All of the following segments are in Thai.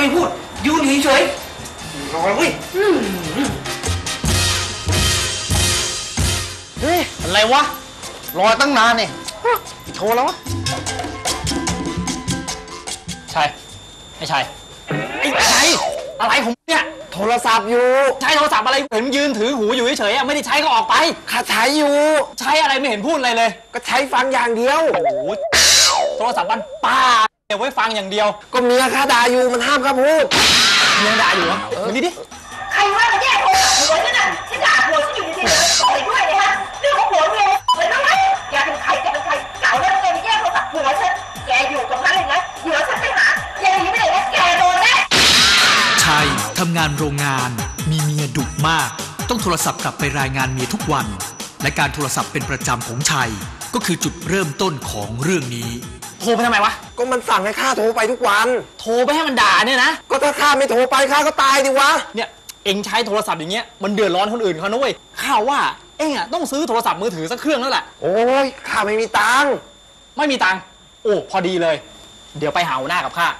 ไม่พูดยืนเฉยๆรอเว้ยเฮ้ยอะไรวะรอตั้งนานเนี่ยโทรแล้ววะใช่ไม่ใช่ไอ้ใช่อะไรผมเนี่ยโทรศัพท์อยู่ใช้โทรศัพท์อะไรเห็นยืนถือหูอยู่เฉยๆไม่ได้ใช้ก็ออกไปข้าใช้อยู่ใช้อะไรไม่เห็นพูดอะไรเลยก็ใช้ฟังอย่างเดียวโอ้โหโทรศัพท์มันป้าเดี๋ยวไว้ฟังอย่างเดียวก็เมียข้าด่าอยู่มันห้ามข้าพูดเมียด่าอยู่เหรอมาดิใครว่าจะแย่โทรศัพท์ผัวฉันน่ะฉันด่าผัวฉันอยู่ดีๆเลยต่อยด้วยเลยฮะเรื่องของผัวเมียเลยนะไหมแกเป็นใครเก่าแล้วแกไปแย่โทรศัพท์ผัวฉันแกอยู่ตรงนั้นเลยนะเดี๋ยวฉันไปหาแกหนีไปไหนนะแกโดนแน่ชัยทำงานโรงงานมีเมียดุมากต้องโทรศัพท์กลับไปรายงานเมียทุกวันและการโทรศัพท์เป็นประจำของชัยก็คือจุดเริ่มต้นของเรื่องนี้โทรไปทำไมวะก็มันสั่งให้ข้าโทรไปทุกวันโทรไปให้มันด่าเนี่ยนะก็ถ้าข้าไม่โทรไปข้าก็ตายดิวะเนี่ยเอ็งใช้โทรศัพท์อย่างเงี้ยมันเดือดร้อนคนอื่นเขานะเว้ยข้าว่าเอ็งต้องซื้อโทรศัพท์มือถือสักเครื่องแล้วแหละโอ้ยข้าไม่มีตังค์ไม่มีตังค์โอ้พอดีเลยเดี๋ยวไปหาหัวหน้ากับข้า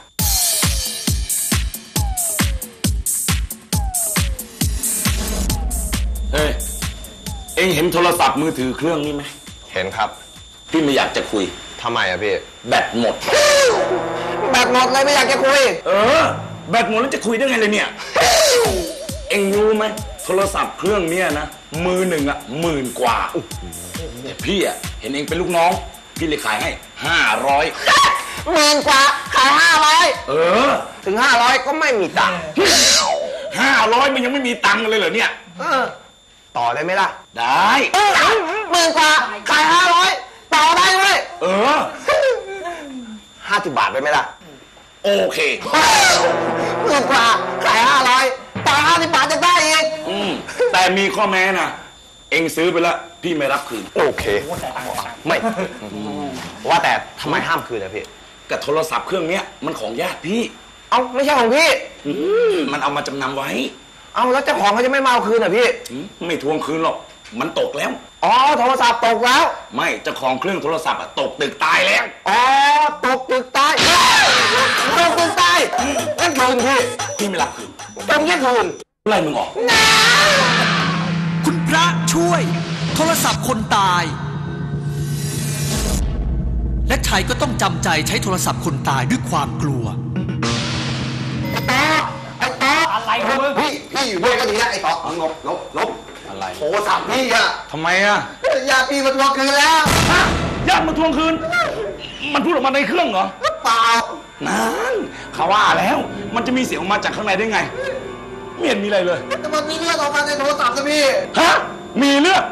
เฮ้ยเอ็งเห็นโทรศัพท์มือถือเครื่องนี้ไหมเห็นครับพี่ไม่อยากจะคุยทำไมอะพี่แบตหมดแบตหมดเลยไม่อยากจะคุยแบตหมดแล้วจะคุยได้ไงเลยเนี่ยเอ็งรู้ไหมโทรศัพท์เครื่องนี้นะมือหนึ่งอะ10,000 กว่าเนี่ยพี่อะเห็นเอ็งเป็นลูกน้องพี่เลยขายให้500 10,000 กว่าขาย500ถึง500ก็ไม่มีตังค์ 500มันยังไม่มีตังค์เลยเหรอเนี่ยต่อได้ไหมล่ะได้ 10,000 กว่าขาย500ต่อได้ไหม50 บาทได้ไหมล่ะโอเค 10,000 กว่าขาย500ต่อ50 บาทจะได้อีกแต่มีข้อแม้นะเอ็งซื้อไปแล้วพี่ไม่รับคืนโอเคไม่ว่าแต่ทำไมห้ามคืนนะพี่กับโทรศัพท์เครื่องนี้มันของญาติพี่เอาไม่ใช่ของพี่มันเอามาจำนำไว้เอาแล้วเจ้าของเขาจะไม่มาเอาคืนเหรอพี่ไม่ทวงคืนหรอกมันตกแล้วอ๋อโทรศัพท์ตกแล้วไม่เจ้าของเครื่องโทรศัพท์ตกตึกตายแล้วอ๋อตกตึกตายตกตึกตายงั้นคืนพี่ไม่รับคืนต้องแค่คืนไล่มึงออกคุณพระช่วยโทรศัพท์คนตายและชัยก็ต้องจำใจใช้โทรศัพท์คนตายด้วยความกลัวอะไรมึงพี่อยู่ด้วยก็ดีนะไอ้ต่อลบอะไรโทรศัพท์พี่อะทำไมอะญาติพี่มาทวงคืนแล้วญาติมาทวงคืนมันพูดออกมาในเครื่องเหรอเปล่านั่นเขาว่าแล้วมันจะมีเสียงออกมาจากข้างในได้ไงไม่เห็นมีอะไรเลยแต่มันมีเลือดออกมาในโทรศัพท์นะพี่มีเลือด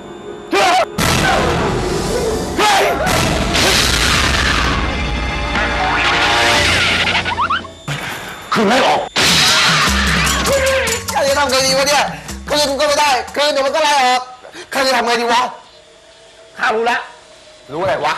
คืนไล่ออกข้าจะทำไงดีวะเนี่ยคืนก็ไม่ได้คืนเดี๋ยวมันก็ไล่ออกข้าจะทำไงดีวะข้ารู้แล้วรู้อะไรวะ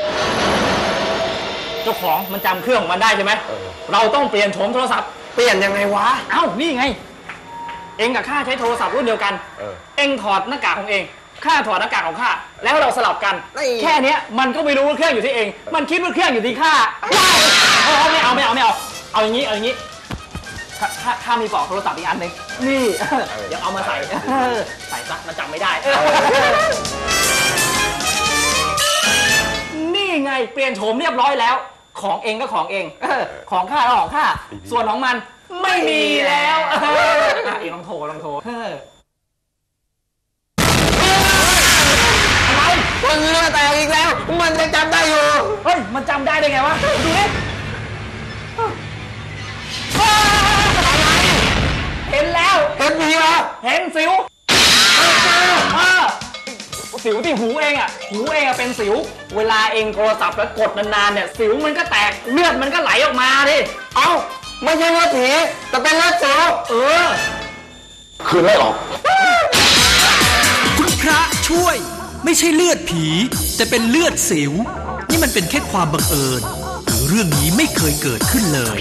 เจ้าของมันจำเครื่องของมันได้ใช่ไหมเราต้องเปลี่ยนโฉมโทรศัพท์เปลี่ยนยังไงวะเอ้านี่ไงเองกับข้าใช้โทรศัพท์รุ่นเดียวกันเองถอดหน้ากากของเองข้าถอดหน้ากากของข้าแล้วเราสลับกันแค่นี้มันก็ไม่รู้ว่าเครื่องอยู่ที่เองมันคิดว่าเครื่องอยู่ที่ข้าไม่เอาเอาอย่างนี้ข้ามีปลอกโทรศัพท์อีกอันหนึ่งนี่เดี๋ยวเอามาใส่ซะมันจำไม่ได้นี่ไงเปลี่ยนโฉมเรียบร้อยแล้วของเองก็ของเองของข้าก็ของข้าส่วนของมันไม่มีแล้วเองลองโทรอะไรมันเลือดแตกอีกแล้วมันยังจำได้อยู่เฮ้ยมันจำได้ได้ไงวะดูดิเห็นแล้วเห็นผีเหรอเห็นสิวสิวที่หูเองอ่ะเป็นสิวเวลาเองโทรศัพท์แล้วกดนานๆเนี่ยสิวมันก็แตกเลือดมันก็ไหลออกมาดิเอ้าไม่ใช่ว่าผีแต่เป็นเลือดสิวคืนไล่ออกคุณพระช่วยไม่ใช่เลือดผีแต่เป็นเลือดสิวนี่มันเป็นแค่ความบังเอิญหรือเรื่องนี้ไม่เคยเกิดขึ้นเลย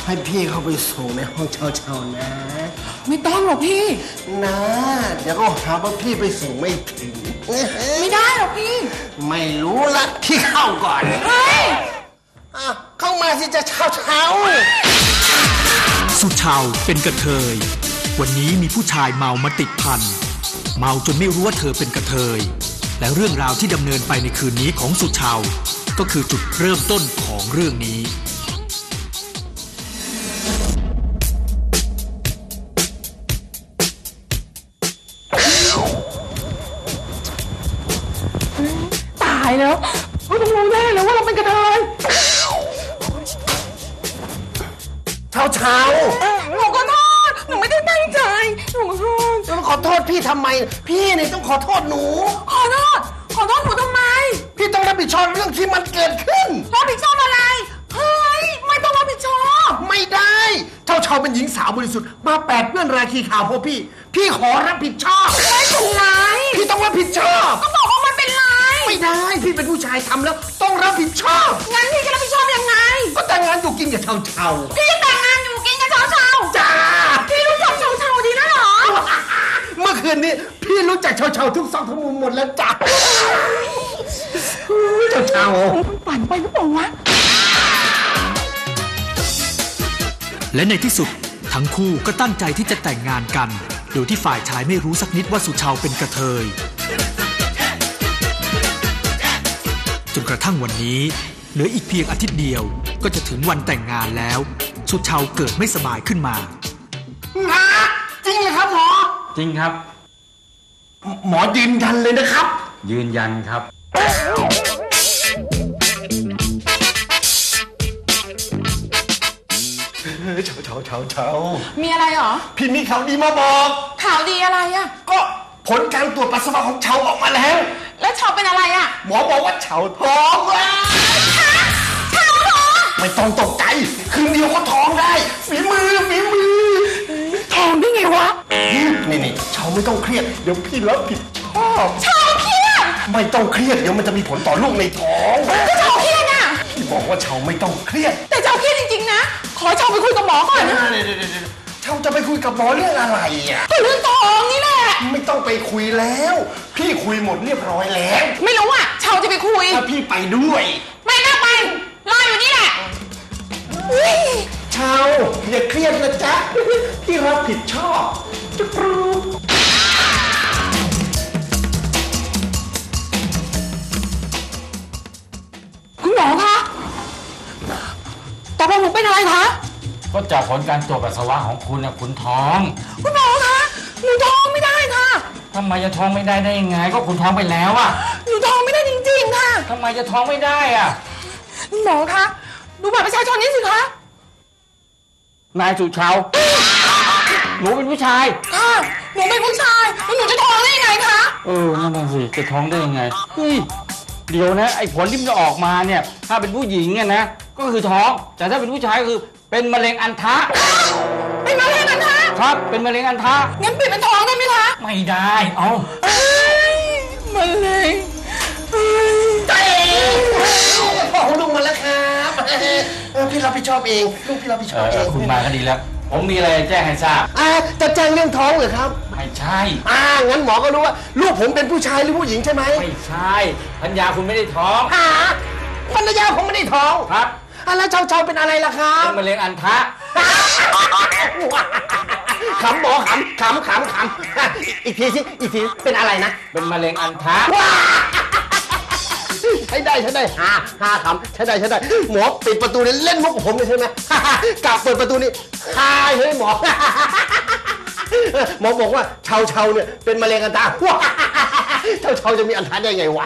ให้พี่เข้าไปส่งในห้องเช่าๆนะไม่ต้องหรอกพี่นะเดี๋ยวก็หาว่าพี่ไปส่งไม่ถึงไม่ได้หรอกพี่ไม่รู้ละพี่เข้าก่อนเฮ้ยเข้ามาสิจะเช่าสุชาวเป็นกระเทยวันนี้มีผู้ชายเมามาติดพันเมาจนไม่รู้ว่าเธอเป็นกระเทยและเรื่องราวที่ดำเนินไปในคืนนี้ของสุชาวก็คือจุดเริ่มต้นของเรื่องนี้ตายแล้วเราต้องรู้แน่เลยว่าเราเป็นกระเทยเช้าหนูขอโทษหนูไม่ได้ตั้งใจหนูขอโทษพี่ทำไมพี่นี่ต้องขอโทษหนูขอโทษหนูทำไมพี่ต้องรับผิดชอบเรื่องที่มันเกิดขึ้นรับผิดชอบอะไรเฮ้ยไม่ต้องรับผิดชอบไม่ได้เช้าเป็นหญิงสาวบริสุทธิ์มาแปดเปื้อนราคีข่าวพวกพี่ขอรับผิดชอบไม่เป็นไรพี่ต้องรับผิดชอบก็บอกว่ามันเป็นไรไม่ได้พี่เป็นผู้ชายทำแล้วต้องรับผิดชอบงั้นพี่จะรับผิดชอบยังไงก็แต่งงานอยู่กินกับเช้าพี่แต่งงานอยู่กินกับเช้าจ้าพี่รู้จักเช้าดีนะเหรอเมื่อคืนนี้พี่รู้จักเช้าทุกซอกทุกมุมหมดแล้วจ้าเช้าปั่นไปหรือเปล่าวะและในที่สุดทั้งคู่ก็ตั้งใจที่จะแต่งงานกันโดยที่ฝ่ายชายไม่รู้สักนิดว่าสุชาวเป็นกระเทยจนกระทั่งวันนี้เหลืออีกเพียงอาทิตย์เดียวก็จะถึงวันแต่งงานแล้วสุชาวเกิดไม่สบายขึ้นมาจริงเลยครับหมอจริงครับหมอยืนยันเลยนะครับยืนยันครับเช้ามีอะไรหรอพี่มีข่าวดีมาบอกข่าวดีอะไรอ่ะก็ผลการตรวจปัสสาวะของเช้าออกมาแล้วแล้วเช้าเป็นอะไรอ่ะหมอบอกว่าเช้าท้องแล้วเช้าท้องไม่ต้องตกใจคืนเดียวก็ท้องได้ฝีมือท้องได้ไงวะนี่เช้าไม่ต้องเครียดเดี๋ยวพี่รับผิดชอบเช้าเครียดไม่ต้องเครียดเดี๋ยวมันจะมีผลต่อลูกในท้องก็เช้าเครียดอ่ะพี่บอกว่าเช้าไม่ต้องเครียดแต่เช้าเครียดจริงๆนะขอเช้าไปคุยกับหมอก่อนนะเช้าจะไปคุยกับหมอเรื่องอะไรอ่ะเรื่องท้องนี่แหละไม่ต้องไปคุยแล้วพี่คุยหมดเรียบร้อยแล้วไม่รู้อ่ะเช้าจะไปคุยถ้าพี่ไปด้วยไม่น่าไปรออยู่นี่แหละเช้าอย่าเครียดนะจ๊ะพี่รับผิดชอบจุ๊บคุณหมอคะแต่ผมเป็นอะไรคะก็จากผลการตรวจปัสสาวะของคุณนะคุณท้องคุณหมอคะหนูท้องไม่ได้ค่ะทำไมจะท้องไม่ได้ยังไงก็คุณท้องไปแล้วอะหนูท้องไม่ได้จริงๆค่ะทำไมจะท้องไม่ได้อะคุณหมอคะดูบัตรประชาชนนี้สิคะนายสุชาวหนูเป็นผู้ชายค่ะหนูเป็นผู้ชายแล้วหนูจะท้องได้ยังไงคะนั่นน่ะสิจะท้องได้ยังไงเดี๋ยวนะไอ้ผลที่มันจะออกมาเนี่ยถ้าเป็นผู้หญิงเนี่ยนะก็คือท้องแต่ถ้าเป็นผู้ชายก็คือเป็นมะเร็งอัณฑะเป็นมะเร็งอัณฑะครับเป็นมะเร็งอัณฑะงั้นเปลี่ยนเป็นท้องได้ไหมคะไม่ได้เอามะเร็งท้องลงมาแล้วครับพี่รับผิดชอบเองลูกพี่รับผิดชอบเองคุณมาก็ดีแล้วผมมีอะไรแจ้งให้ทราบจะแจ้งเรื่องท้องเหรอครับไม่ใช่งั้นหมอก็รู้ว่าลูกผมเป็นผู้ชายหรือผู้หญิงใช่ไหมไม่ใช่ภรรยาคุณไม่ได้ท้องภรรยาผมไม่ได้ท้องครับแล้วเช้าเป็นอะไรล่ะครับเป็นมะเร็งอัณฑะขำหมอขำอีกทีเป็นอะไรนะเป็นมะเร็งอัณฑะใช้ได้ห้าขำใช้ได้หมอปิดประตูนี่เล่นมุกกับผมเลยใช่ไหมกลับเปิดประตูนี่เฮ้ยหมอบอกว่าเช้าเนี่ยเป็นมะเร็งอัณฑะเช้าจะมีอัณฑะได้ไงวะ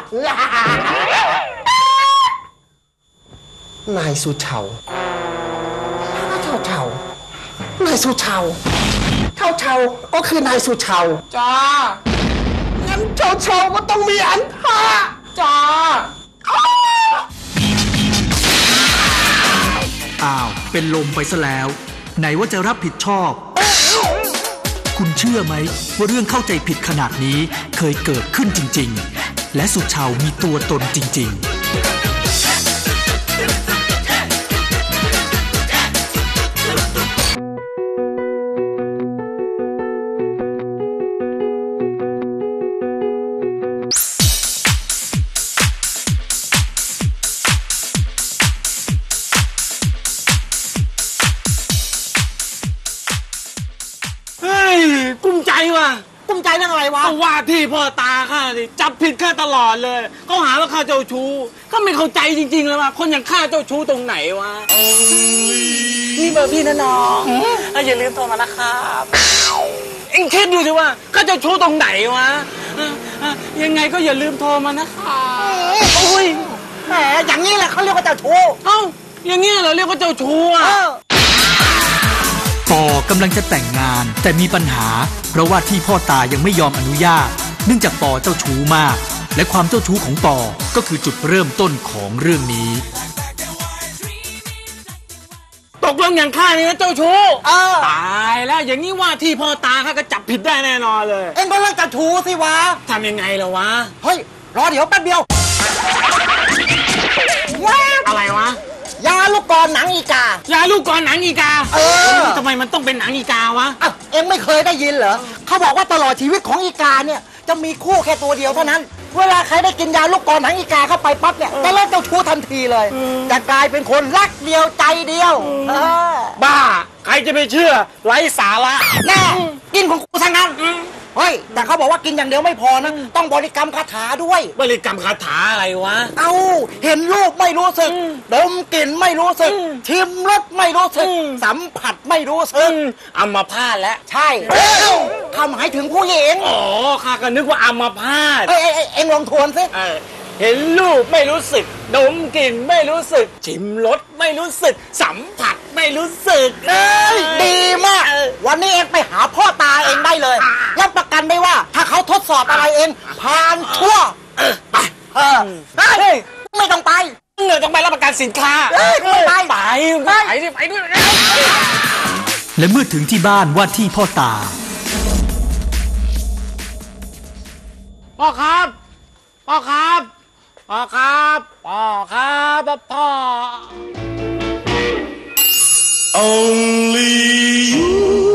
นายสุเฉานายสุเฉาก็คือนายสุเฉาจ้างั้นเช้าก็ต้องมีอัณฑะจ้าเป็นลมไปซะแล้วไหนว่าจะรับผิดชอบคุณเชื่อไหมว่าเรื่องเข้าใจผิดขนาดนี้เคยเกิดขึ้นจริงๆและสุเฉามีตัวตนจริงๆกุ้มใจเรื่องอะไรวะก็ว่าที่พ่อตาข้าสิจับผิดข้าตลอดเลยเขาหาว่าข้าเจ้าชู้ก็ไม่เข้าใจจริงๆเลยว่าคนอย่างข้าเจ้าชู้ตรงไหนวะนี่เบอร์พี่นะน้องอย่าลืมโทรมานะครับเอ็งคิดดูสิว่าข้าเจ้าชู้ตรงไหนวะยังไงก็อย่าลืมโทรมานะครับโอ้ยแหมอย่างนี้แหละเขาเรียกว่าเจ้าชู้เอ้าอย่างเงี้ยเหราเรียกว่าเจ้าชู้อ่ะปอกำลังจะแต่งงานแต่มีปัญหาเพราะว่าที่พ่อตายังไม่ยอมอนุญาตเนื่องจากปอเจ้าชู้มากและความเจ้าชู้ของปอก็คือจุดเริ่มต้นของเรื่องนี้ตกลงอย่างข้านี่นะเจ้าชู้ตายแล้วอย่างนี้ว่าที่พ่อตาข้าก็จับผิดได้แน่นอนเลยเอ็งก็เรื่องเจ้าชู้สิวะทำยังไงล่ะวะเฮ้ยรอเดี๋ยวแป๊บเดียวอะไรวะยาลูกกรหนังอีกายาลูกกรหนังอีกาทำไมมันต้องเป็นหนังอีกาวะเอ็งไม่เคยได้ยินเหรอเขาบอกว่าตลอดชีวิตของอีกาเนี่ยจะมีคู่แค่ตัวเดียวเท่านั้นเวลาใครได้กินยาลูกกรหนังอีกาเข้าไปปั๊บเนี่ยจะเลิกเจ้าชู้ทันทีเลยจะกลายเป็นคนรักเดียวใจเดียวบ้าใครจะไปเชื่อไร้สาระแน่กินของกูซะงั้นเฮ้ยแต่เขาบอกว่ากินอย่างเดียวไม่พอนะต้องบริกรรมคาถาด้วยบริกรรมคาถาอะไรวะเอาเห็นรูปไม่รู้สึกดมกลิ่นไม่รู้สึกชิมรสไม่รู้สึกสัมผัสไม่รู้สึกอัมพาตแล้วใช่คำหมายถึงผู้หญิงอ๋อข้าก็นึกว่าอัมพาตเอ็งลองทวนสิเห็นรูปไม่รู้สึกดมกลิ่นไม่รู้สึกชิมรสไม่รู้สึกสัมผัสไม่รู้สึกดีมากวันนี้เองไปหาพ่อตาเองได้เลยรับประกันได้ว่าถ้าเขาทดสอบอะไรเองผ่านชั่วไปไม่ต้องไปเงินต้องไปรับประกันสินค้าไม่ไปไปด้วยและเมื่อถึงที่บ้านว่าที่พ่อตาพ่อครับพ่อครับพ่อครับพ่อครับพ่อ Only you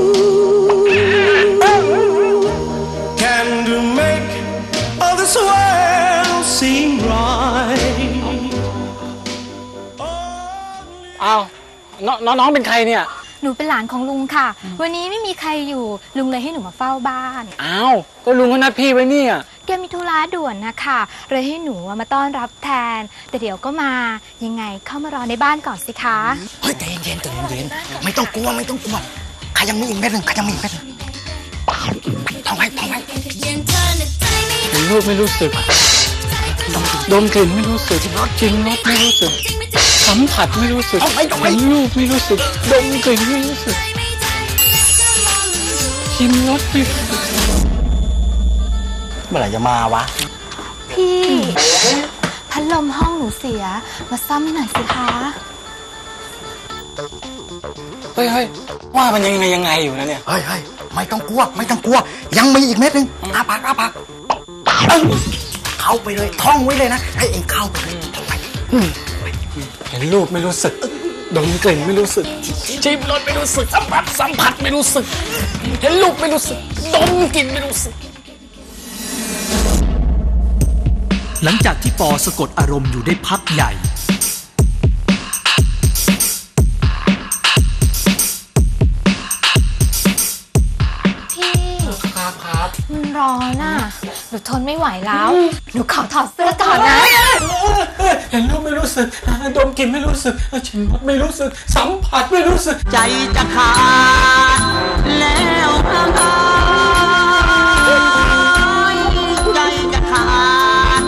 can make all this world seem right อ้าวน้องเป็นใครเนี่ยหนูเป็นหลานของลุงค่ะวันนี้ไม่มีใครอยู่ลุงเลยให้หนูมาเฝ้าบ้านอ้าวก็ลุงเขานัดพี่ไว้เนี่ยแกมีธุระด่วนนะคะเลยให้หนูมาต้อนรับแทนแต่เดี๋ยวก็มายังไงเข้ามารอในบ้านก่อนสิคะเฮ้ยใจเย็นไม่ต้องกลัวใครยังมีอีกเม็ดหนึ่งท่องไว้เห็นรูปไม่รู้สึกดมกลิ่นไม่รู้สึกชิมรสไม่รู้สึกสัมผัสไม่รู้สึกเห็นรูปไม่รู้สึกดมกลิ่นไม่รู้สึกชิมรสไม่รู้สึกเมื่อไหร่จะมาวะพี่พัดลมห้องหนูเสียมาซ่อมให้หน่อยสิคะเฮ้ยว่ามันยังไงอยู่นะเนี่ยเฮ้ยไม่ต้องกลัวยังมีอีกเม็ดนึงอาปากเข้าไปเลยท่องไว้เลยนะให้เองเข้าไปเลยท่องไปเห็นรูปไม่รู้สึกดมกลิ่นไม่รู้สึกชิมรสไม่รู้สึกสัมผัสไม่รู้สึกเห็นรูปไม่รู้สึกดมกลิ่นไม่รู้สึกหลังจากที่ปอสะกดอารมณ์อยู่ได้พักใหญ่พี่ครับมันร้อนน่ะหนูทนไม่ไหวแล้วหนูขอถอดเสื้อก่อนนะเห็นรูปไม่รู้สึกดมกลิ่นไม่รู้สึกชิมรสไม่รู้สึกสัมผัสไม่รู้สึกใจจะขาดแล้วใจจะขาด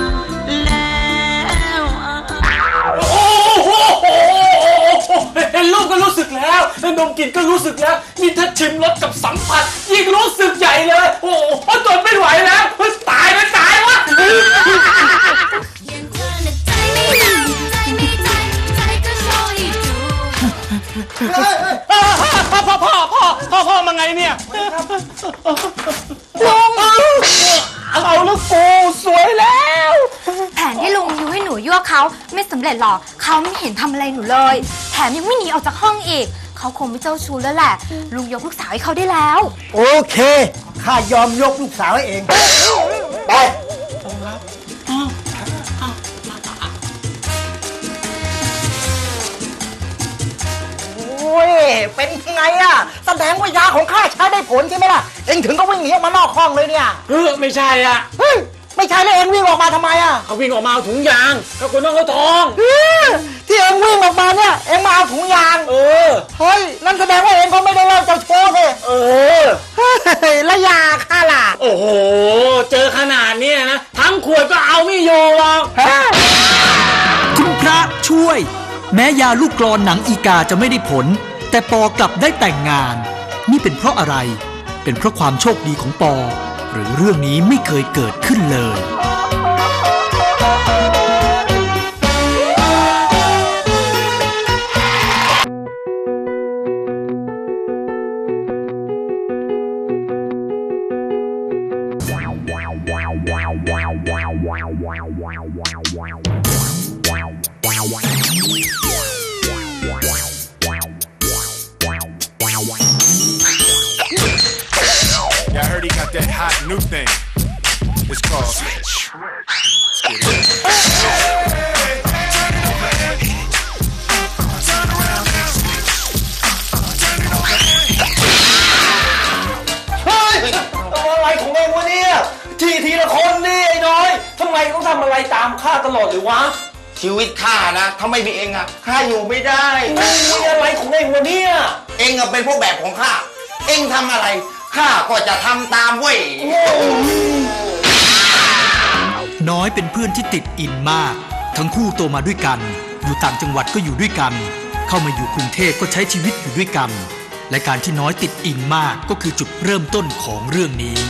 เห็นรูปก็รู้สึกแล้วดมกลิ่นก็รู้สึกแล้วนี่ถ้าชิมรสกับสัมผัสยิ่งรู้สึกใหญ่เลยโอ้โหทนไม่ไหวแล้วตายวะพ่อมาไงเนี่ยลุงเอาลูกกูสวยแล้วแผนที่ลุงยุให้หนูยั่วเขาไม่สำเร็จหรอกเขาไม่เห็นทำอะไรหนูเลยแถมยังไม่หนีออกจากห้องอีกเขาคงไม่เจ้าชู้แล้วแหละลุงยกลูกสาวให้เขาได้แล้วโอเคข้ายอมยกลูกสาวให้เองไปโอ้ยเป็นไงอ่ะแสดงว่ายาของข้าใช้ได้ผลใช่ไหมล่ะเอ็งถึงก็วิ่งหนีออกมานอกห้องเลยเนี่ยไม่ใช่อ่ะเฮ้ยไม่ใช่แล้วเอ็งวิ่งออกมาทำไมอ่ะเขาวิ่งออกมาเอาถุงยางก็คนต้องเขาทองที่เอ็งวิ่งออกมาเนี่ยเอ็งมาเอาถุงยางเฮ้ยนั่นแสดงว่าเอ็งก็ไม่ได้เลิกเจ้าโชว์สิเฮ้ยแล้วยาข้าล่ะโอ้โหเจอขนาดนี้นะทั้งขวดก็เอาไม่อยู่หรอกคุณพระช่วย แม้ยาลูกกลอนหนังอีกาจะไม่ได้ผล แต่ปอกลับได้แต่งงาน นี่เป็นเพราะอะไร เป็นเพราะความโชคดีของปอ หรือเรื่องนี้ไม่เคยเกิดขึ้นเลย Yeah, I heard he got that hot new thing. It's called Switch. อะไรของเองวะเนี่ยทีละคนนี่ไอ้น้อยทำไมต้องทำอะไรตามข้าตลอดเลยวะชีวิตข้านะถ้าไม่มีเองอะข้าอยู่ไม่ได้อะไรของเองวะเนี่ยเองอะเป็นพวกแบบของข้าเองทำอะไรข้าก็จะทำตามเว้ยน้อยเป็นเพื่อนที่ติดอินมาก ทั้งคู่โตมาด้วยกัน อยู่ต่างจังหวัดก็อยู่ด้วยกัน เข้ามาอยู่กรุงเทพก็ใช้ชีวิตอยู่ด้วยกัน และการที่น้อยติดอินมากก็คือจุดเริ่มต้นของเรื่องนี้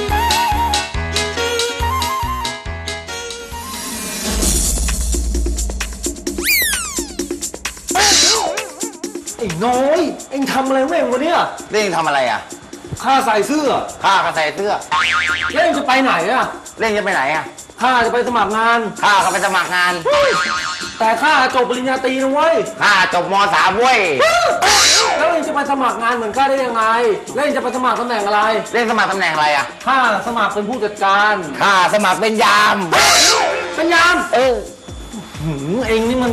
ไอ้น้อยเองทำอะไรแม่งวะเนี่ยเล่นทำอะไรอะข้าใส่เสื้อข้าก็ใส่เสื้อแล้วเองจะไปไหนอะเล่นจะไปไหนอะข้าจะไปสมัครงานข้าก็ไปสมัครงานแต่ข้าจบปริญญาตรีนะเว้ยข้าจบม.3 เว้ยแล้วเองจะไปสมัครงานเหมือนข้าได้ยังไงแล้วเองจะไปสมัครตำแหน่งอะไรเล่นสมัครตำแหน่งอะไรอะข้าสมัครเป็นผู้จัดการข้าสมัครเป็นยามเป็นยามเองนี่มัน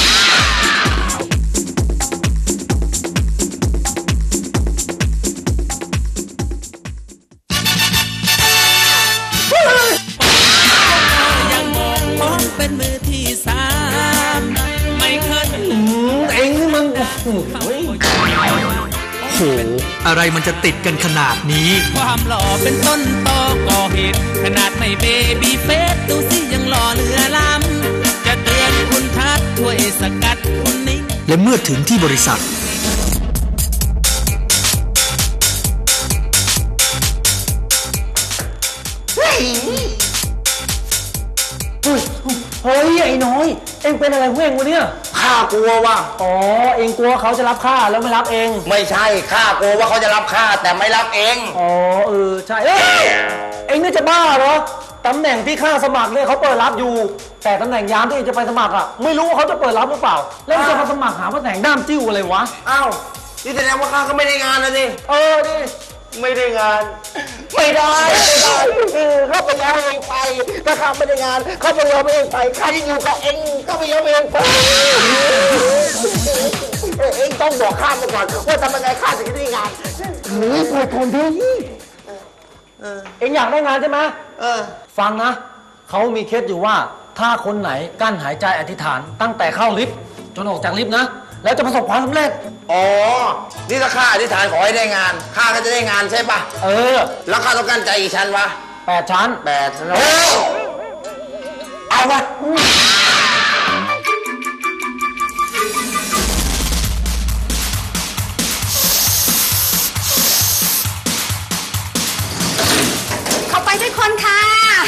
เป็นมือที่สามไม่เคยเองนี่มันโหอะไรมันจะติดกันขนาดนี้ความหล่อเป็นต้นตอก่อเหตุขนาดไม่เบบี้เฟสดูสิยังหล่อเหลือล้ำจะเตือนคุณทัดช่วยสกัดคุณนี้และเมื่อถึงที่บริษัทเฮ้ยไอ้น้อยเอ็งเป็นอะไรเว้งวะเนี่ยข้ากลัวว่าอ๋อเอ็งกลัวเขาจะรับข้าแล้วไม่รับเองไม่ใช่ข้ากลัวว่าเขาจะรับข้าแต่ไม่รับเองอ๋อใช่เอ็งนี่จะบ้าเหรอตำแหน่งที่ข้าสมัครเนี่ยเขาเปิดรับอยู่แต่ตำแหน่งยามที่เอ็งจะไปสมัครอ่ะไม่รู้ว่าเขาจะเปิดรับหรือเปล่าแล้วจะมาสมัครหาตำแหน่งด้ามจิ้วอะไรวะอ้าวนี่แสดงว่าข้าก็ไม่ได้งานนะนี่ดิไม่ได้งานไม่ได้เข้าไปแล้วเองไปถ้าข้าไม่ได้งานเข้าไปแล้วเองไปข้าที่อยู่กับเองก็ไปแล้วเองไปเองต้องบอกข้ามาก่อนว่าทำยังไงข้าถึงจะได้งานปวดคนที่เอ็งอยากได้งานใช่ไหมฟังนะเขามีเคสอยู่ว่าถ้าคนไหนกั้นหายใจอธิษฐานตั้งแต่เข้าลิฟต์จนออกจากลิฟต์นะแล้วจะประสบความสำเร็จอ๋อนี่ถ้าข้าอธิษฐานขอให้ได้งานข้าก็จะได้งานใช่ปะแล้วข้าต้องกั้นใจกี่ชั้นวะ 8 ชั้น 8 ชั้นเอาวะเข้าไปด้วยคนค่ะ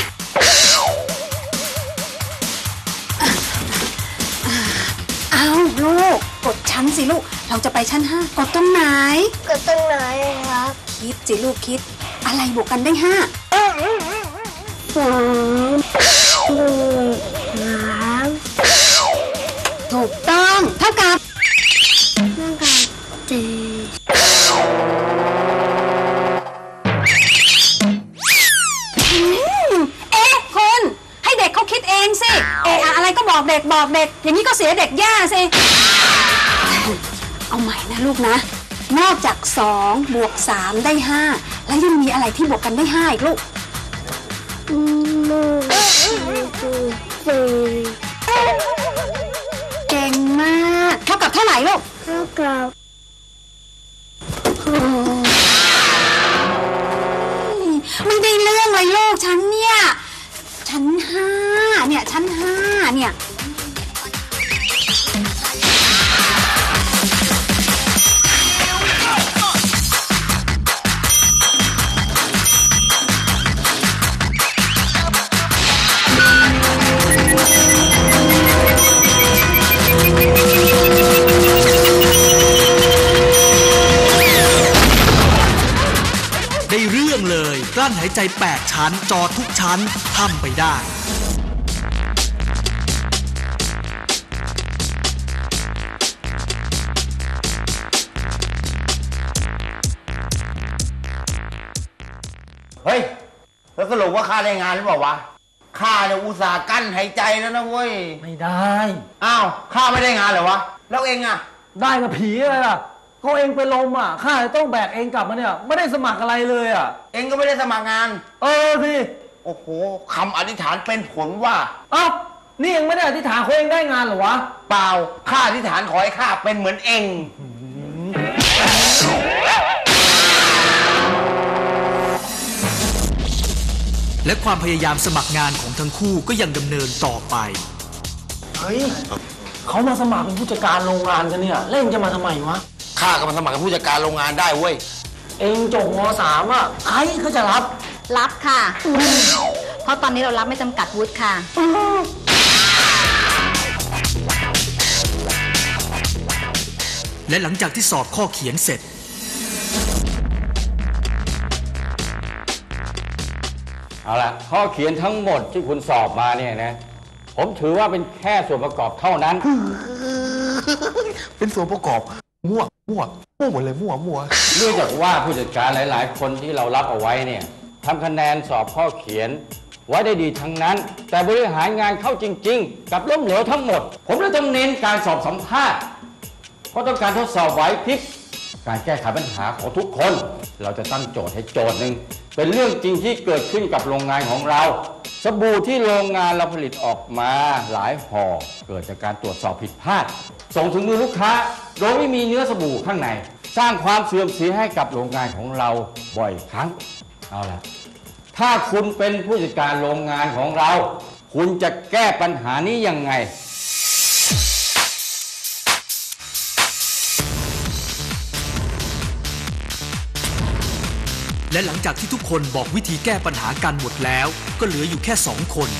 เอาลูกกดชั้นสิลูกเราจะไปชั้น5กดตรงไหนกดตรงไหนครับคิดสิลูกคิดอะไรบวกกันได้5 ถูกต้องเท่ากับ 7 คุณให้เด็กเขาคิดเองสิอะไรก็บอกเด็กอย่างนี้ก็เสียเด็กย่าสิเอาใหม่นะลูกนะ นอกจาก2 บวก 3 ได้ 5 แล้วยังมีอะไรที่บวกกันได้5อีกลูกเก่งมากเท่ากับเท่าไหร่ลูกเท่ากับไม่ได้เรื่องเลยลูกฉันเนี่ยชั้น5เนี่ยชั้น5เนี่ยได้เรื่องเลยกลั้นหายใจ8 ชั้นจอทุกชั้นทำไปได้เฮ้ยแล้วสรุปว่าข้าได้งานหรือเปล่าวะข้าเนี่ยอุตส่าห์กั้นหายใจแล้วนะเว้ยไม่ได้อ้าวข้าไม่ได้งานเหรอวะแล้วเองอะได้กับผีอะไรล่ะก็เองเป็นลมอ่ะข้าต้องแบกเองกลับมาเนี่ยไม่ได้สมัครอะไรเลยอ่ะเองก็ไม่ได้สมัครงานสิโอ้โหคำอธิษฐานเป็นผลว่าอ้าวนี่เองไม่ได้อธิษฐานขอเองได้งานเหรอวะเปล่าข้าอธิษฐานขอให้ข้าเป็นเหมือนเองและความพยายามสมัครงานของทั้งคู่ก็ยังดำเนินต่อไปเฮ้ยเขามาสมัครเป็นผู้จัดการโรงงานกันเนี่ยเล่นจะมาทำไมวะข้าก็มาสมัครเป็นผู้จัดการโรงงานได้เว้ยเองจบม.3 อ่ะใครเขาจะรับค่ะเพราะตอนนี้เรารับไม่จำกัดวุฒิค่ะและหลังจากที่สอบข้อเขียนเสร็จเอาละข้อเขียนทั้งหมดที่คุณสอบมาเนี่ยนะผมถือว่าเป็นแค่ส่วนประกอบเท่านั้นเป็นส่วนประกอบมั่วหมดเลยมั่วเนื่องจากว่าผู้จัดการหลายๆคนที่เรารับเอาไว้เนี่ยทำคะแนนสอบข้อเขียนไว้ได้ดีทั้งนั้นแต่บริหารงานเข้าจริงๆกับล้มเหลวทั้งหมดผมเลยต้องเน้นการสอบสัมภาษณ์เพราะต้องการทดสอบไหวพริบการแก้ไขปัญหาของทุกคนเราจะตั้งโจทย์ให้โจทย์หนึ่งเป็นเรื่องจริงที่เกิดขึ้นกับโรงงานของเราสบู่ที่โรงงานเราผลิตออกมาหลายห่อเกิดจากการตรวจสอบผิดพลาดส่งถึงมือลูกค้าโดยไม่มีเนื้อสบู่ข้างในสร้างความเสื่อมเสียให้กับโรงงานของเราบ่อยครั้งเอาล่ะถ้าคุณเป็นผู้จัดการโรงงานของเราคุณจะแก้ปัญหานี้ยังไงและหลังจากที่ทุกคนบอกวิธีแก้ปัญหากันหมดแล้วก็เหลืออยู่แค่2 คน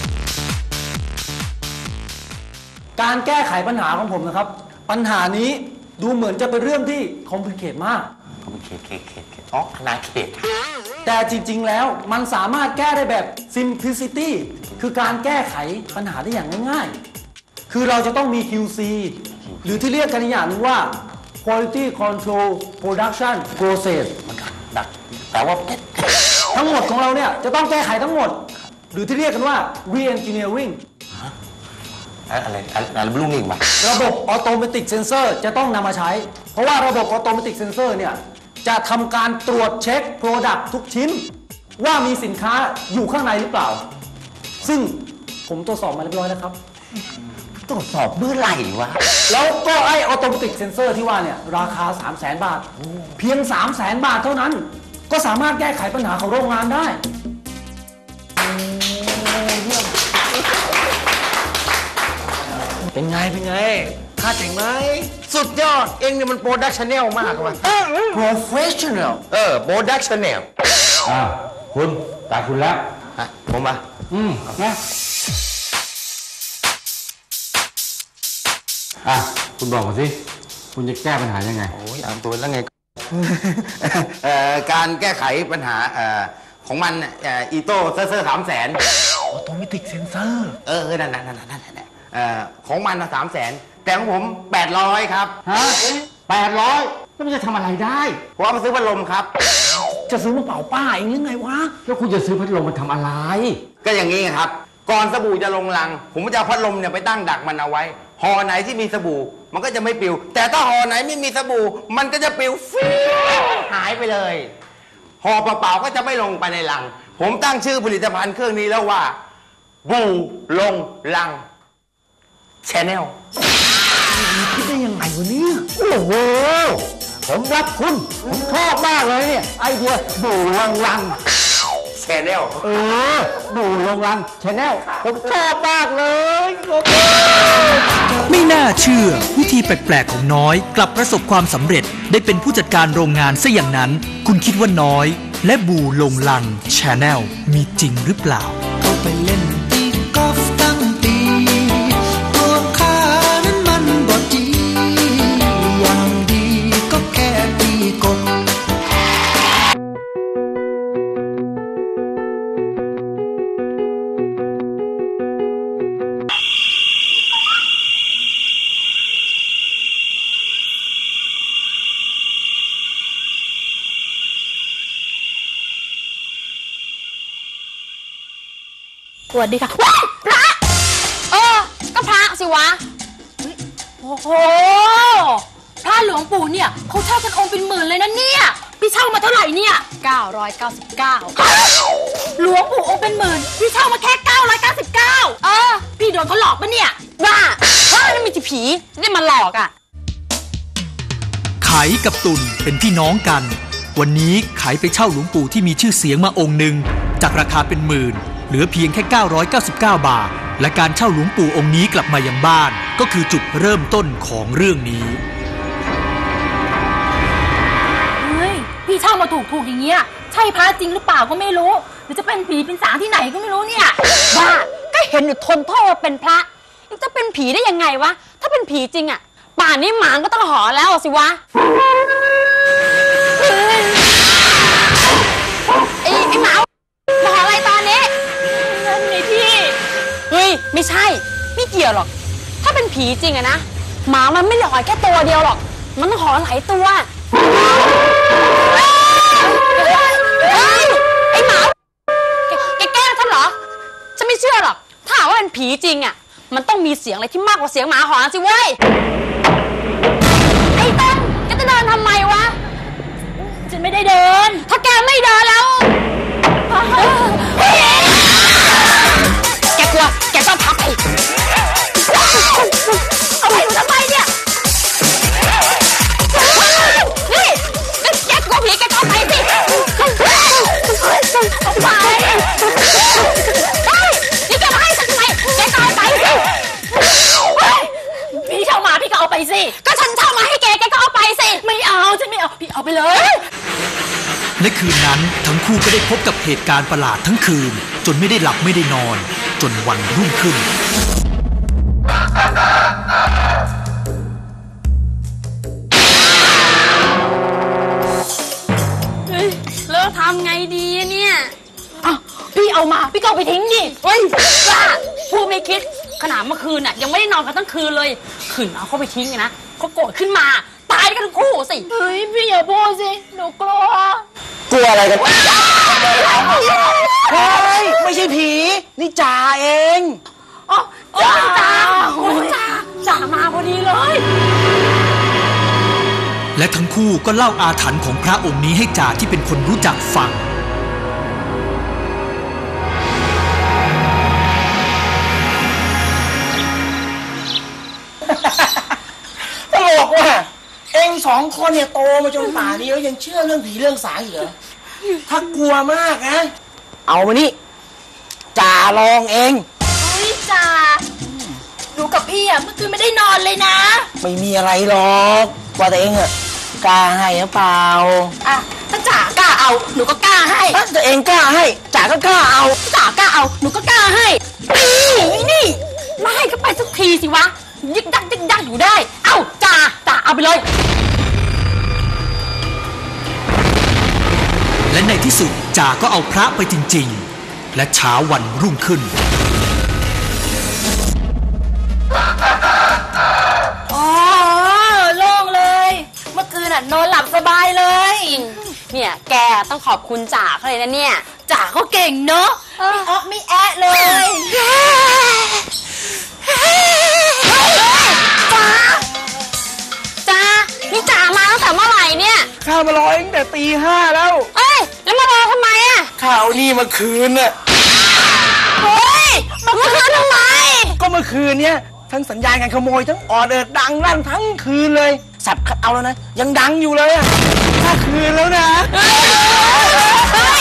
การแก้ไขปัญหาของผมนะครับปัญหานี้ดูเหมือนจะเป็นเรื่องที่คอมพลีเคทมากขนาดเขตแต่จริงๆแล้วมันสามารถแก้ได้แบบ simplicity คือการแก้ไขปัญหาได้อย่างง่ายๆคือเราจะต้องมี QC หรือที่เรียกกันอีกอย่างนึงว่า quality control production process แต่ว่าทั้งหมดของเราเนี่ยจะต้องแก้ไขทั้งหมดหรือที่เรียกกันว่า re-engineering อะไรลูกนิ่งมาระบบ automatic sensor จะต้องนำมาใช้เพราะว่าระบบ automatic sensor เนี่ยจะทำการตรวจเช็ค product ทุกชิ้นว่ามีสินค้าอยู่ข้างในหรือเปล่าซึ่งผมตรวจสอบมาเรียบร้อยแล้วครับตรวจสอบเมื่อไหร่วะแล้วก็ไอ้ automatic sensor ที่ว่าเนี่ยราคา 300,000 บาทเพียง 300,000 บาทเท่านั้นก็สามารถแก้ไขปัญหาของโรงงานได้เป็นไงข้าเจ๋งไหมสุดยอดเองเนี่ยมันโปรดักชั่นแนลมากว่ะ professional โปรดักชั่นแนลคุณตาคุณแล้วผมมานะคุณบอกมาสิคุณจะแก้ปัญหายังไงโอ้ยอ่านตัวแล้วไงการแก้ไขปัญหาของมันอีโต้เซอร์300,000 automatic sensor นั่นของมัน300,000แต่ของผม800ครับ 800แล้วมันจะทำอะไรได้ผมเอามาซื้อพัดลมครับจะซื้อมาเป่าป้าเองหรือไงวะแล้วคุณจะซื้อพัดลมมาทำอะไรก็อย่างนี้ครับก่อนสบู่จะลงรังผมจะเอาพัดลมเนี่ยไปตั้งดักมันเอาไว้พห่อไหนที่มีสบู่มันก็จะไม่ปลิวแต่ถ้าห่อไหนไม่มีสบู่มันก็จะปลิวฟิวหายไปเลยห่อเปล่าๆก็จะไม่ลงไปในลังผมตั้งชื่อผลิตภัณฑ์เครื่องนี้แล้วว่าบูลงลังชาแนลคิดได้ยังไงวะเนี่ยโอ้โหผมรักคุณผมชอบมากเลยเนี่ยไอเดียบูลงลังชาแนลบูลงลังชาแนลผมชอบมากเลยไม่น่าเชื่อวิธีแปลกๆของน้อยกลับประสบความสำเร็จได้เป็นผู้จัดการโรงงานซะอย่างนั้นคุณคิดว่าน้อยและบูลงลังชาแนลมีจริงหรือเปล่าเขาไปเล่นตีกอล์ฟตั้งปีตัวข้านั้นมันบ่ดีอย่างดีก็แค่ตีกบสวัสดีค่ะว้ายพระก็พระสิวะโอ้โหพระหลวงปู่เนี่ยเขาเช่ากันองค์เป็นหมื่นเลยนะเนี่ยพี่เช่ามาเท่าไหร่เนี่ย999หลวงปู่องค์เป็นหมื่นพี่เช่ามาแค่999พี่โดนเขาหลอกปะเนี่ยบ้าเพราะนั่นมีแต่ผีได้มาหลอกอ่ะไขกับตุลเป็นพี่น้องกันวันนี้ไขไปเช่าหลวงปู่ที่มีชื่อเสียงมาองค์หนึ่งจากราคาเป็นหมื่นเหลือเพียงแค่999 บาทและการเช่าหลวงปู่องค์นี้กลับมายังบ้านก็คือจุดเริ่มต้นของเรื่องนี้เฮ้ยพี่เช่ามาถูกอย่างเงี้ยใช่พระจริงหรือเปล่าก็ไม่รู้หรือจะเป็นผีเป็นสางที่ไหนก็ไม่รู้เนี่ยบ้าก็เห็นอยู่ทนโทษเป็นพระจะเป็นผีได้ยังไงวะถ้าเป็นผีจริงอ่ะป่านนี้หมาก็ต้องหอแล้วสิวะไอ้หมาอะไรตอนนี้นั่นไงพี่เฮ้ยไม่ใช่ไม่เกี่ยวหรอกถ้าเป็นผีจริงอะนะหมามันไม่หลอยแค่ตัวเดียวหรอกมันต้องหอนหลายตัวไอ้หมาแกแกล้งฉันเหรอฉันไม่เชื่อหรอกถ้าว่าเป็นผีจริงอะมันต้องมีเสียงอะไรที่มากกว่าเสียงหมาหอนสิเว้ยไอ้ต้นแกจะเดินทำไมวะฉันไม่ได้เดินถ้าแกไม่เดินแล้วแกกลัวแกต้องพับไปเอาไปทำไมเนี่ยนี่แกกลัวผีแกก็เอาไปสิเอาไปนี่แกมาให้ฉันทำไมแกก็เอาไปสิพี่เช่ามาพี่ก็เอาไปสิก็ฉันเช่ามาให้แกก็เอาไปสิไม่เอาฉันไม่เอาพี่เอาไปเลยในคืนนั้นทั้งคู่ก็ได้พบกับเหตุการณ์ประหลาดทั้งคืนจนไม่ได้หลับไม่ได้นอนจนวันรุ่งขึ้นแล้วทำไงดีเนี่ยพี่เอามาพี่ก็เอาไปทิ้งดิเฮ้ยบ้าพูดไม่คิดขนาดเมื่อคืนน่ะยังไม่ได้นอนกันทั้งคืนเลยขืนเอาเขาไปทิ้งนะเขาโกรธขึ้นมาตายกันทั้งคู่สิเฮ้ยพี่อย่าพูดสิหนูกลัวอะไรกันเฮ้ยไม่ใช่ผีนี่จ่าเองจ่ามาพอดีเลยและทั้งคู่ก็เล่าอาถรรพ์ของพระองค์นี้ให้จ่าที่เป็นคนรู้จักฟังตลกว่ะเองสองคนเนี่ยโตมาจนป่านนี้แล้วยังเชื่อเรื่องผีเรื่องสางอีกเหรอถ้ากลัวมากนะเอามานี่จ่าลองเองเฮ้ยจ่าดูกับพี่อ่ะเมื่อคืนไม่ได้นอนเลยนะไม่มีอะไรหรอกว่าแต่เองอะกล้าให้หรือเปล่าอ่ะถ้าจ่ากล้าเอาหนูก็กล้าให้ถ้าตัวเองกล้าให้จ่าก็กล้าเอาจ่ากล้าเอาหนูก็กล้าให้นี่มาให้ก็ไปสักทีสิวะยึกยักอยู่ได้เอ้าจ่าเอาไปเลยและในที่สุดจ่าก็เอาพระไปจริงๆและเช้าวันรุ่งขึ้นอ๋อโล่งเลยเมื่อคืนนอนหลับสบายเลยเนี่ยแกต้องขอบคุณจ่าเขาเลยนะเนี่ยจ่าเขาเก่งเนาะไม่แอะเลยามารอเองแต่ตี 5แล้วเอ้ยแล้วมารอทำไมอ่ะข่าวนี่มาคืนน่ะเฮ้ยมาคืนทำไมก็เมื่อคืนเนี้ยทั้งสัญญาณการขโมยทั้งออเดอร์ดังลั่นทั้งคืนเลยสับคัดเอาแล้วนะยังดังอยู่เลยอ่ะถ้าคืนแล้วนะเดี๋ยว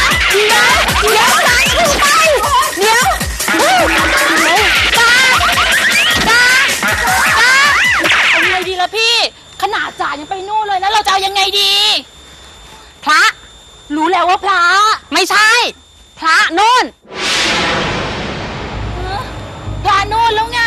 เอาไงดีล่ะพี่ขนาดจ่ายังไปนู่นเลยแล้วเราจะเอายังไงดีพระรู้แล้วว่าพระไม่ใช่พระนู่นพระนู่นแล้วไง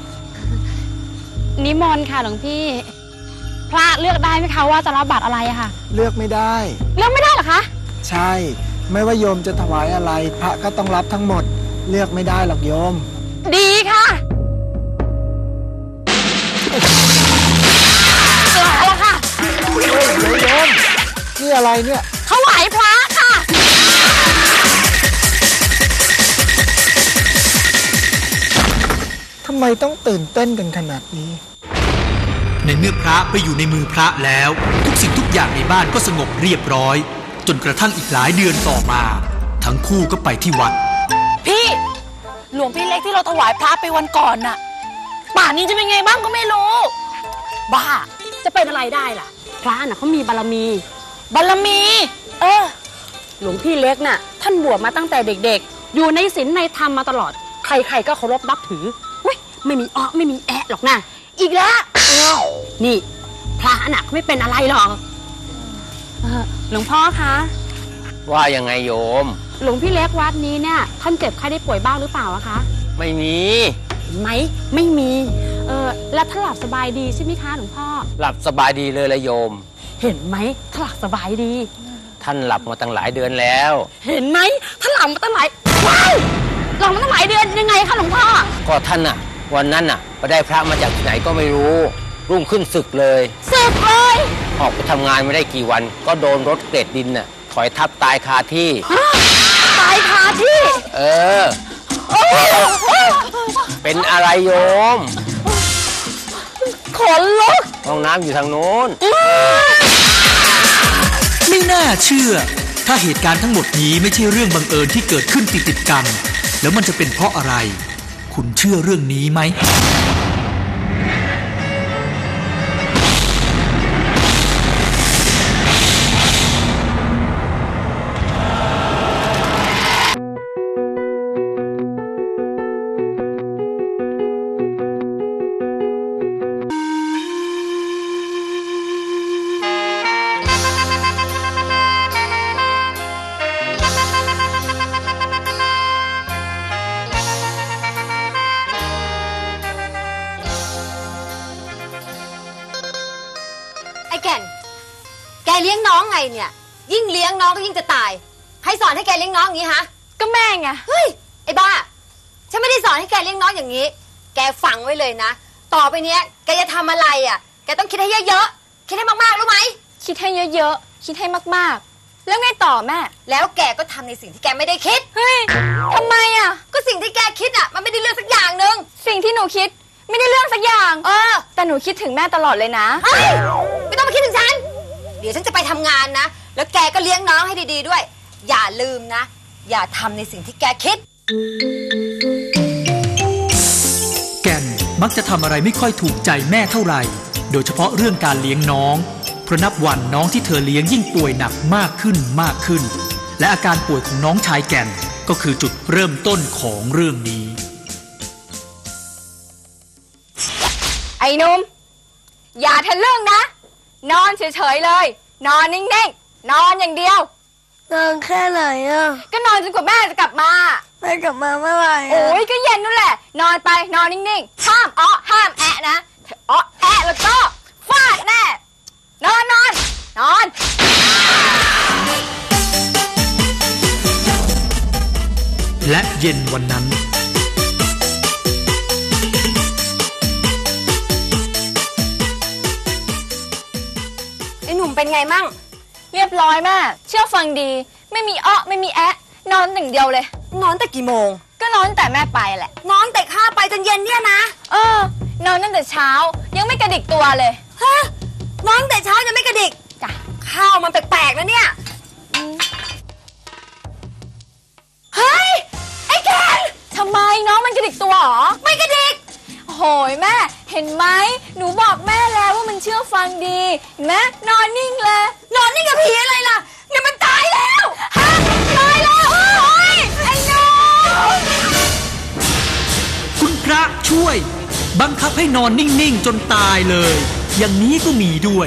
นิมนต์ค่ะหลวงพี่พระเลือกได้ไหมคะว่าจะรับบาตรอะไรอะค่ะเลือกไม่ได้เลือกไม่ได้เหรอคะใช่ไม่ว่าโยมจะถวายอะไรพระก็ต้องรับทั้งหมดเลือกไม่ได้หรอกโยมดีค่ะอะไรค่ะเดี๋ยวโยมนี่อะไรเนี่ยถวายพระค่ะทำไมต้องตื่นเต้นกันขนาดนี้ในเมื่อพระไปอยู่ในมือพระแล้วทุกสิ่งทุกอย่างในบ้านก็สงบเรียบร้อยจนกระทั่งอีกหลายเดือนต่อมาทั้งคู่ก็ไปที่วัดพี่หลวงพี่เล็กที่เราถวายพระไปวันก่อนน่ะป่านนี้จะเป็นไงบ้างก็ไม่รู้บ้าจะเป็นอะไรได้ล่ะพระน่ะเขามีบารมีหลวงพี่เล็กน่ะท่านบวชมาตั้งแต่เด็กๆอยู่ในศีลในธรรมมาตลอดใครๆก็เคารพนับถือไม่มีไม่มีแอะหรอกนะอีกแล้วนี่พระน่ะเขาไม่เป็นอะไรหรอกหลวงพ่อคะว่ายังไงโยมหลวงพี่เล็กวัดนี้เนี่ยท่านเจ็บไข้ได้ป่วยบ้างหรือเปล่าอะคะไม่มีไม่มีแล้วท่านหลับสบายดีใช่ไหมคะหลวงพ่อหลับสบายดีเลยละโยมเห็นไหมท่านหลับสบายดีท่านหลับมาตั้งหลายเดือนแล้วเห็นไหมท่านหลับมาตั้งหลายหลับมาตั้งหลายเดือนยังไงคะหลวงพ่อก็ท่านน่ะวันนั้นน่ะไปได้พระมาจากที่ไหนก็ไม่รู้รุ่งขึ้นศึกเลยออกไปทำงานไม่ได้กี่วันก็โดนรถเกรดดินน่ะถอยทับตายคาที่เป็นอะไรโยมขนลุกห้องน้ำอยู่ทางโน้นไม่น่าเชื่อถ้าเหตุการณ์ทั้งหมดนี้ไม่ใช่เรื่องบังเอิญที่เกิดขึ้นติดกันแล้วมันจะเป็นเพราะอะไรคุณเชื่อเรื่องนี้ไหมแกเลี้ยงน้องไงเนี่ยยิ่งเลี้ยงน้องก็ยิ่งจะตายใครสอนให้แกเลี้ยงน้องอย่างนี้ฮะก็แม่ไงเฮ้ยไอ้บ้าฉันไม่ได้สอนให้แกเลี้ยงน้องอย่างนี้แกฟังไว้เลยนะต่อไปเนี้ยแกจะทำอะไรอ่ะแกต้องคิดให้เยอะๆคิดให้มากๆรู้ไหมคิดให้เยอะๆคิดให้มากๆแล้วไงต่อแม่แล้วแกก็ทำในสิ่งที่แกไม่ได้คิดเฮ้ยทำไมอ่ะก็สิ่งที่แกคิดอ่ะมันไม่ได้เรื่องสักอย่างนึงสิ่งที่หนูคิดไม่ได้เรื่องสักอย่างแต่หนูคิดถึงแม่ตลอดเลยนะเฮ้ยไม่ต้องมาคิดถึงฉันเดี๋ยวฉันจะไปทำงานนะแล้วแกก็เลี้ยงน้องให้ดีๆด้วยอย่าลืมนะอย่าทำในสิ่งที่แกคิดแก่นมักจะทำอะไรไม่ค่อยถูกใจแม่เท่าไหร่โดยเฉพาะเรื่องการเลี้ยงน้องเพราะนับวันน้องที่เธอเลี้ยงยิ่งป่วยหนักมากขึ้นและอาการป่วยของน้องชายแก่นก็คือจุดเริ่มต้นของเรื่องนี้ไอ้หนุ่มอย่าทะลึ่งนะนอนเฉยๆเลยนอนนิ่งๆนอนอย่างเดียวนอนแค่ไหนอ่ะก็นอนจนกว่าแม่จะกลับมาแม่กลับมาเมื่อไหร่โอ้ยก็เย็นนั่นแหละนอนไปนอนนิ่งๆห้ามห้ามแอะนะแอะแล้วก็ฟาดแน่นอนและเย็นวันนั้นไอ้หนุ่มเป็นไงมั่งเรียบร้อยแม่เชื่อฟังดีไม่มีไม่มีแอะนอนหนึ่งเดียวเลยนอนแต่กี่โมงก็นอนแต่แม่ไปแหละนอนแต่ข้าไปจนเย็นเนี่ยนะนอนตั้งแต่เช้ายังไม่กระดิกตัวเลยฮะนอนแต่เช้ายังไม่กระดิกจ้ะข้ข้าวมันแปลกๆนะเนี่ยเฮ้ยไอ้แกนทำไมน้องมันกระดิกตัวหรอไม่กระดิกโหยแม่เห็นไหมหนูบอกแม่แล้วว่ามันเชื่อฟังดีเห็นไหมนอนนิ่งเลยนอนนิ่งกับผีอะไรล่ะเนี่ยมันตายแล้วฮะตายแล้วโอ้ยไอ้น้องคุณพระช่วยบังคับให้นอนนิ่งๆจนตายเลยอย่างนี้ก็มีด้วย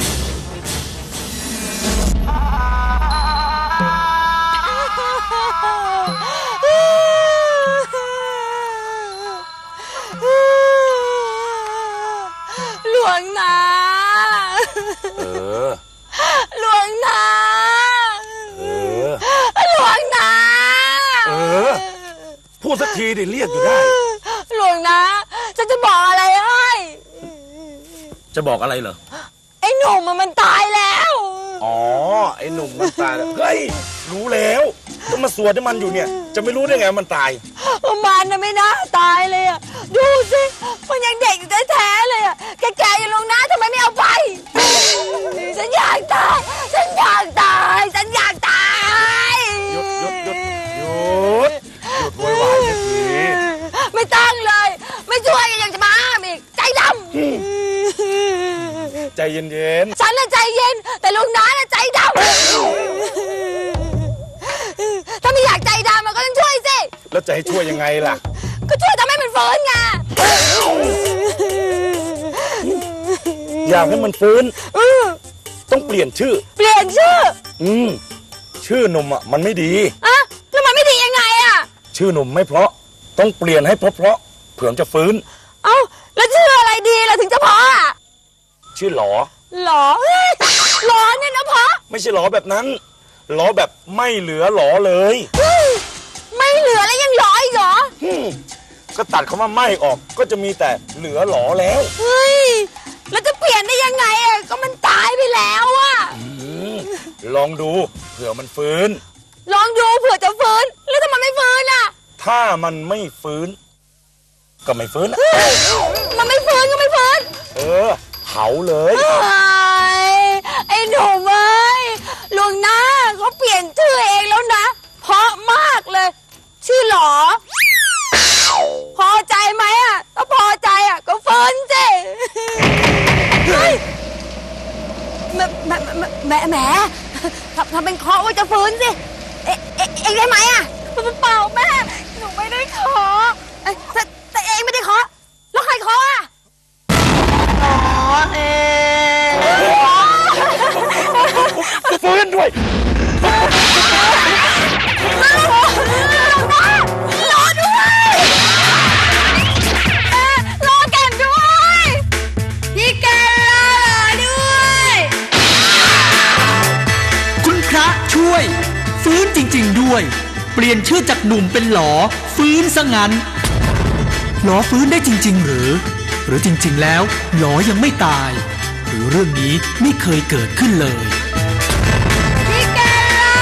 หลวงนาหลวงนาหลวงนาพูดสักทีดิเรียกอยู่ได้หลวงนาจะบอกอะไรให้จะบอกอะไรเหรอไอ้หนุ่มมันตายแล้วอ๋อไอ้หนุ่มมันตายแล้วเฮ้ยรู้แล้วก็มาสวดให้มันอยู่เนี่ยจะไม่รู้ได้ไงมันตายมันน่ะไม่น่าตายเลยอ่ะดูสิมันยังเด็กอยู่แท้ๆเลยอ่ะแก่ๆอยู่ลงน้าทำไมไม่เอาไปฉันอยากตายฉันอยากตายฉันอยากตายหยุดโวยวายสักทีไม่ตั้งเลยไม่ช่วยยังจะมาห้ามอีกใจดำใจเย็นๆฉันน่ะใจเย็นแต่ลุงน้าน่ะใจดำถ้าไม่อยากใจดำมันก็ต้องช่วยสิแล้วจะให้ช่วยยังไงล่ะก็ช่วยทำให้มันฟื้นไงอยากให้มันฟื้นต้องเปลี่ยนชื่อชื่อหนุ่มอ่ะมันไม่ดีอะแล้วมันไม่ดียังไงอ่ะชื่อหนุ่มไม่เพราะต้องเปลี่ยนให้เพราะเผื่อจะฟื้นเอ้าแล้วชื่ออะไรดีล่ะถึงจะเพราะอ่ะชื่อหลอเนี่ยนะเพราะไม่ใช่หลอแบบนั้นหลอแบบไม่เหลือหลอเลยไม่เหลือแล้วยังหลออีกเหรอก็ตัดคำว่าไม่ออกก็จะมีแต่เหลือหลอแล้วเฮ้ยแล้วจะเปลี่ยนได้ยังไงอ่ะก็มันตายไปแล้วอ่ะลองดูเผื่อมันฟื้นลองดูเผื่อจะฟื้นแล้วถ้ามันไม่ฟื้นอ่ะถ้ามันไม่ฟื้นก็ไม่ฟื้นมันไม่ฟื้นก็ไม่ฟื้นเผาเลยไอ้หนุ่มเอ้ยลุงน้าเขาเปลี่ยนชื่อเองแล้วนะเพราะมากเลยชื่อหลอพอใจไหมอ่ะถ้าพอใจอ่ะก็ฟื้นสิเฮ้ยแหมทำเป็นเคาะว่าจะฟื้นสิเอ็งได้ไหมอ่ะเปล่าแม่หนูไม่ได้เคาะแต่เอ็งไม่ได้เคาะแล้วใครเคาะอ่ะเองฟื้นด้วยรอด้วยรอแก่นด้วยพี่แก่รอด้วยคุณพระช่วยฟื้นจริงๆด้วยเปลี่ยนชื่อจากหนุ่มเป็นหลอฟื้นซะงั้นหลอฟื้นได้จริงๆหรือจริงๆแล้วหลอยังไม่ตายหรือเรื่องนี้ไม่เคยเกิดขึ้นเลยพี่แกรอ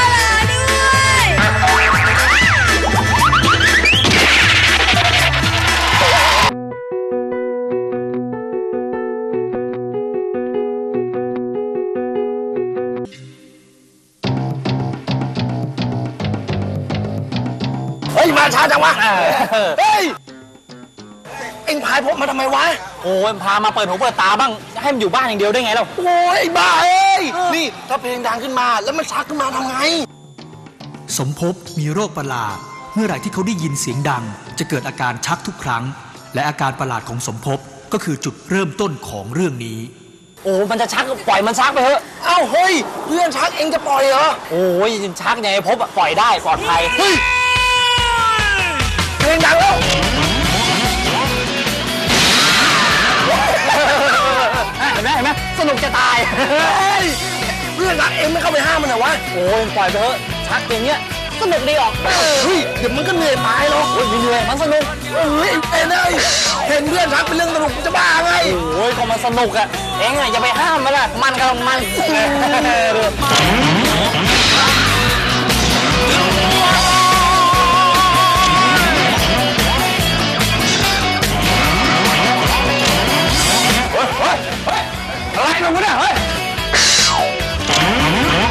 ด้วยเฮ้ยมาช้าจังวะเฮ้ยเอ็งพายพบมาทำไมวะโอ้ยพามาเปิดหูเปิดตาบ้างให้มันอยู่บ้านอย่างเดียวได้ไงเราโอ้ยบ้าเอ้ยนี่ถ้าเพลงดังขึ้นมาแล้วมันชักขึ้นมาทำไงสมภพมีโรคประหลาดเมื่อไหร่ที่เขาได้ยินเสียงดังจะเกิดอาการชักทุกครั้งและอาการประหลาดของสมภพก็คือจุดเริ่มต้นของเรื่องนี้โอ้มันจะชักปล่อยมันชักไปเถอะเอ้าเฮ้ยเพื่อนชักเอ็งจะปล่อยเหรอโอ้ยชักไงพบปล่อยได้ปลอดภัยเฮ้ยเพลงดังแล้วเห็นไหมสนุกจะตายเพื่อนรักเอ็งไม่เข้าไปห้ามมันเหรอวะโอ้ยปล่อยไปเถอะชักอย่างเงี้ยสนุกดีออกเฮ้ยเดี๋ยวมันก็เหนื่อยตายหรอกโอ้ยเหนื่อยมันสนุกเฮ้ยเอ็งเลยเห็นเพื่อนชักเป็นเรื่องสนุกจะบ้าไงโอ้ยก็มันสนุกอะเอ็งอะอย่าไปห้ามมันละมันกำลังมันอะไรมึงวะเนี่ยเฮ้ย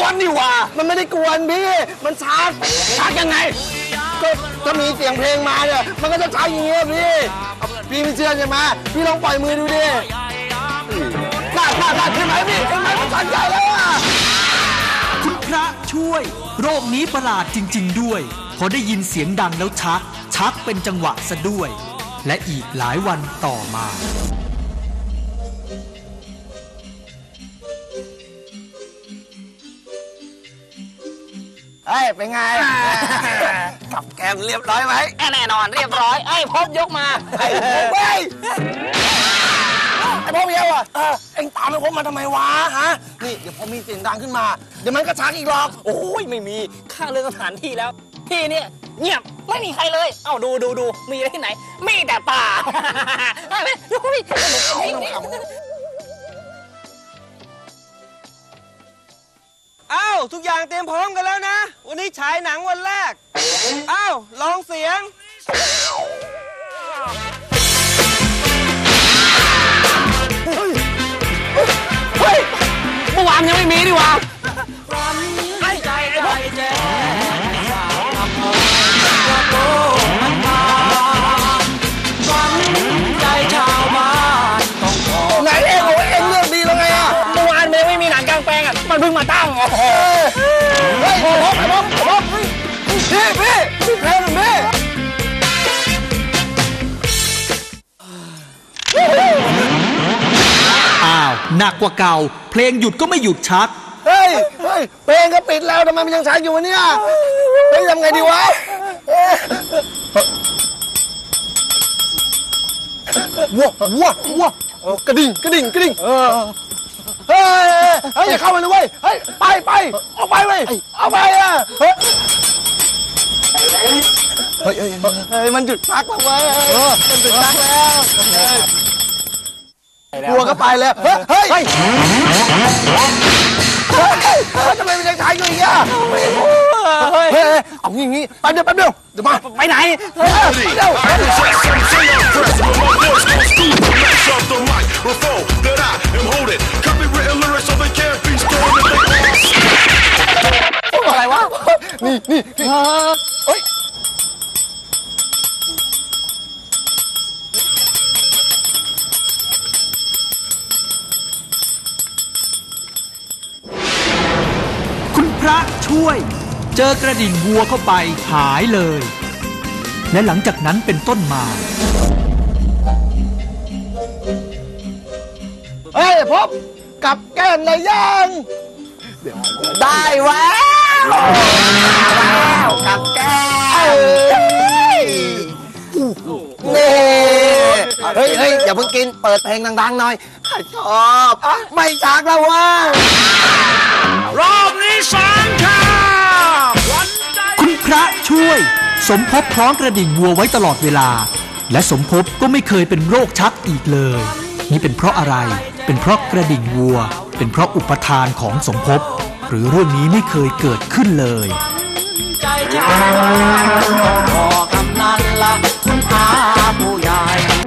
วนนี่หว่ามันไม่ได้กวนพี่มันชักยังไงก็ถ้ามีเสียงเพลงมาเนี่ยมันก็จะชักอย่างเงี้ยพี่ไม่เชื่อใช่ไหมพี่ลองปล่อยมือดูดิน่าใช่ไหมพี่เห็นไหมมันชักใหญ่แล้วอ่ะคุณพระช่วยโรคนี้ประหลาดจริงๆด้วยพอได้ยินเสียงดังแล้วชักเป็นจังหวะซะด้วยและอีกหลายวันต่อมาเฮ้ยเป็นไงกับแกมเรียบร้อยไหมแน่นอนเรียบร้อยพบยกมาไอ้พ่อเมียวอ่ะเอ็งตามไอ้พบมาทำไมวะฮะนี่เดี๋ยวพอมีเสียงดังขึ้นมาเดี๋ยวมันก็ชักอีกหรอกโอ้ยไม่มีข้าเลือกสถานที่แล้วที่เนี่ยเงียบไม่มีใครเลยเอ้าดูมีอะไรที่ไหนมีแต่ป่าใช่ไหมดูดิอ้าวทุกอย่างเตรียมพร้อมกันแล้วนะวันนี้ฉายหนังวันแรกอ้าวลองเสียงเฮ้ยเมื่อวานยังไม่มีดิวะไหนเองบอกว่าเองเลือกดีแล้วไงอ่ะเมื่อวานมันยังไม่มีหนังกลางแปลงอ่ะมันเพิ่งมาตั้งเฮ้ยพบพี่เพลงพี่อ้าวหนักกว่าเก่าเพลงหยุดก็ไม่หยุดชักเฮ้ยเพลงก็ปิดแล้วทำไมมันยังชักอยู่วะเนี่ยเฮ้ยทำไงดีวะวัวกระดิ่งเฮ้ยอย่าเข้ามาเลยเว้ยเฮ้ยไปออกไปเว้ยเอาไปอ่ะเฮ้ยมันหยุดชักแล้วเว้ยมันหยุดชักแล้ววัวก็ไปแล้วเฮ้ยทำไมมันยังชักอยู่อีกอ่ะเฮ้ยเอางี้แป๊บเดียวเดี๋ยวมาไปไหนอะไรวะนี่เฮ้ยคุณพระช่วยเจอกระดิ่งวัวเข้าไปหายเลยและหลังจากนั้นเป็นต้นมาเฮ้ยพบกับแก้มเลยยังได้แววกับแก้มเฮ้ยอย่าเพิ่งกินเปิดเพลงดังๆหน่อยชอบไม่ชักแล้วว่ารอบนี้ฉันชอบคุณพระช่วยสมภพคล้องกระดิ่งวัวไว้ตลอดเวลาและสมภพก็ไม่เคยเป็นโรคชักอีกเลยนี่เป็นเพราะอะไรเป็นเพราะกระดิ่งวัวเป็นเพราะอุปทานของสมภพหรือเรื่องนี้ไม่เคยเกิดขึ้นเลยใจชาพอกำนันละคุณอาผู้ใหญ่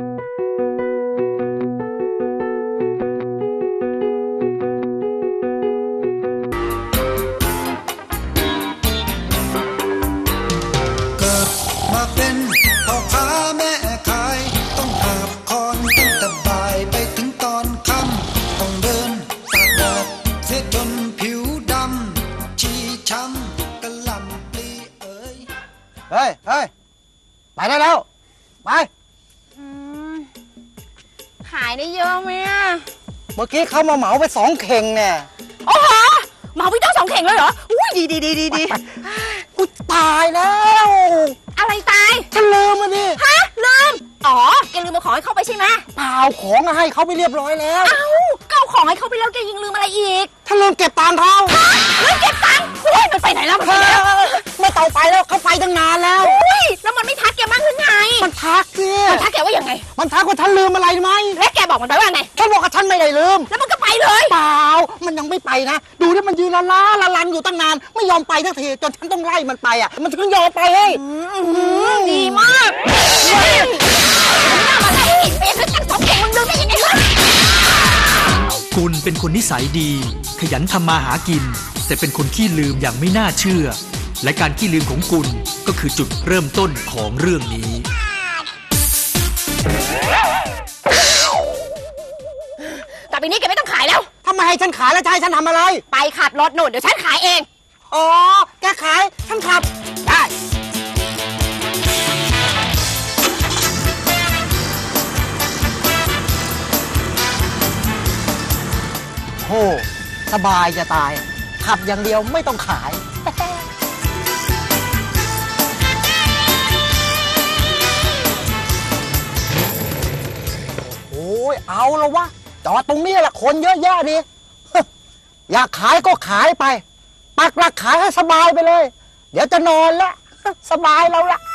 เกิดมาเป็นพ่อค้าแม่ขายต้องหาบคอนตั้งแต่บ่ายไปถึงตอนค่ำต้องเดินตากแดดเสียจนผิวดำชี้ช้ำกะหล่ำปลีเอ๋ยเฮ้ยไปได้แล้วไปขายได้เยอะไหมอ่ะเมื่อกี้เขามาเหมาไป2 เข่งเนี่ยโอ้โหเหมาไปตั้ง2 เข่งเลยเหรออุ้ยดีกูตายแล้วอะไรตายฉันลืมมันดิฮะลืมอ๋อแกลืมมาขอให้เข้าไปใช่ไหมเปล่าของให้เขาไปเรียบร้อยแล้วเอ้าก็เอาของให้เขาไปแล้วแกยังลืมอะไรอีกถ้าลืมเก็บตังค์เขาลืมเก็บตังค์โอ้ยมันไปไหนแล้วไม่ต้องไปแล้วเขาไปตั้งนานแล้วอุ้ยแล้วมันไม่ทักแกบ้างหรือไงมันทักสิมันทักแกว่ายังไงมันทักว่าฉันลืมอะไรไหมแล้วแกบอกมันไปว่าไงฉันบอกว่าฉันไม่ได้ลืมแล้วมันก็ไปเลยเปล่ามันยังไม่ไปนะดูที่มันยืนลันอยู่ตั้งนานไม่ยอมไปสักทีจนฉันต้องไล่มันไปอ่ะมันถึงยอมไปเฮ้ยดีมากน่ามาได้เปลี่ยนทั้ง2 เข่งมึงลืมได้ยังไงวะคุณเเป็นคนนิสัยดีขยันทำมาหากินแต่เป็นคนขี้ลืมอย่างไม่น่าเชื่อและการขี้ลืมของกุลก็คือจุดเริ่มต้นของเรื่องนี้ต่อไปนี้แกไม่ต้องขายแล้วทำไมให้ฉันขายแล้วจะให้ฉันทำอะไรไปขับรถหนุนเดี๋ยวฉันขายเองอ๋อแกขายฉันขับได้โอ้สบายจะตายขับอย่างเดียวไม่ต้องขายโอ้ยเอาแล้ววะจอดตรงนี้แหละคนเยอะแยะดิอยากขายก็ขายไปปักหลักขายให้สบายไปเลยเดี๋ยวจะนอนละสบายแล้วละ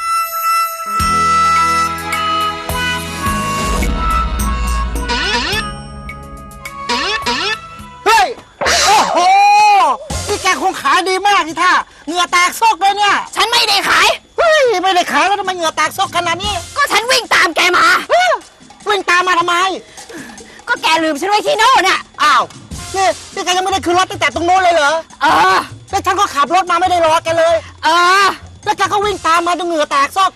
เฮ้ยโอ้โหนี่แกคงขายดีมากที่ท่าเหงื่อแตกซกเลยเนี่ยฉันไม่ได้ขายเฮ้ยไม่ได้ขายแล้วทำไมเหงื่อแตกซกขนาดนี้ก็ฉันวิ่งตามแกมาวิ่งตามมาทำไมก็แกลืมฉันไว้ที่โน่นน่ะอ้าวนี่แกยังไม่ได้ขึ้นรถตั้งแต่ตรงโน้นเลยเหรอแล้วฉันก็ขับรถมาไม่ได้รอแกเลยแล้วแกก็วิ่งตามมาจนเหงื่อแตกซอก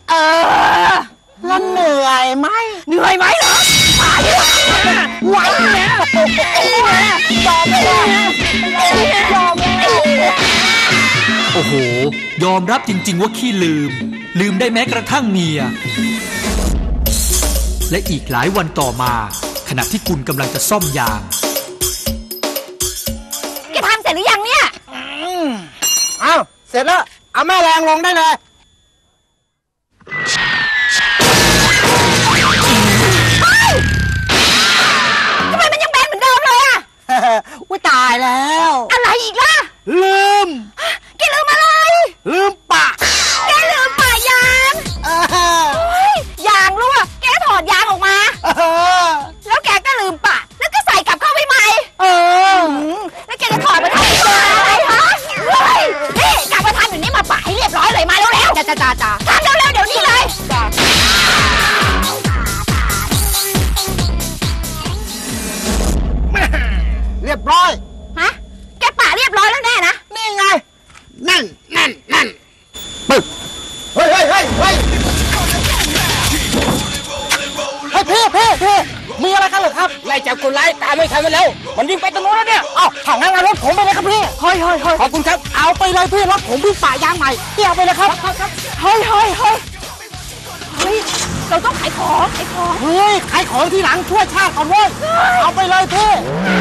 แล้วเหนื่อยไหมเหรอมาดิไหวแล้วยอมไม่ได้ยอมไม่ได้โอ้โหยอมรับจริงๆว่าขี้ลืมได้แม้กระทั่งเมียและอีกหลายวันต่อมาขณะที่กุลกำลังจะซ่อมยางแกทำเสร็จหรือยังเนี่ยอ้าวเสร็จแล้วเอาแม่แรงลงได้เลยทำไมมันยังแบนเหมือนเดิมเลยอ่ะอุ้ยตายแล้วอะไรอีกล่ะลืมแกลืมอะไรลืมปะแกลืมปะยางยางรั่วแกถอดยางออกมาแล้วแกก็ลืมปะแล้วก็ใส่กลับเข้าไปใหม่แล้วแกจะถอดมาทำอะไรคะนี่กลับมาทำอย่างนี้มาปะให้เรียบร้อยเลยมาเร็วๆจ้าทำเร็วๆเดี๋ยวนี้เลยเรียบร้อยฮะแกปะเรียบร้อยแล้วแน่นะนี่ไงนั่นปึ๊บเฮ้ยพี่มีอะไรกันเหรอครับไล่จับคนร้ายตามไม่ทันไปแล้วมันวิ่งไปตรงโน้นแล้วเนี่ยอ้าวถังงั้นเอารถผมไปเลยครับพี่เฮ้ยขอบคุณครับเอาไปเลยพี่รถผมวิ่งป่ายางใหม่พี่เอาไปเลยครับเฮ้ยเราต้องขายของเฮ้ยขายของทีหลังช่วยชาติก่อนเว้ยเอาไปเลยพี่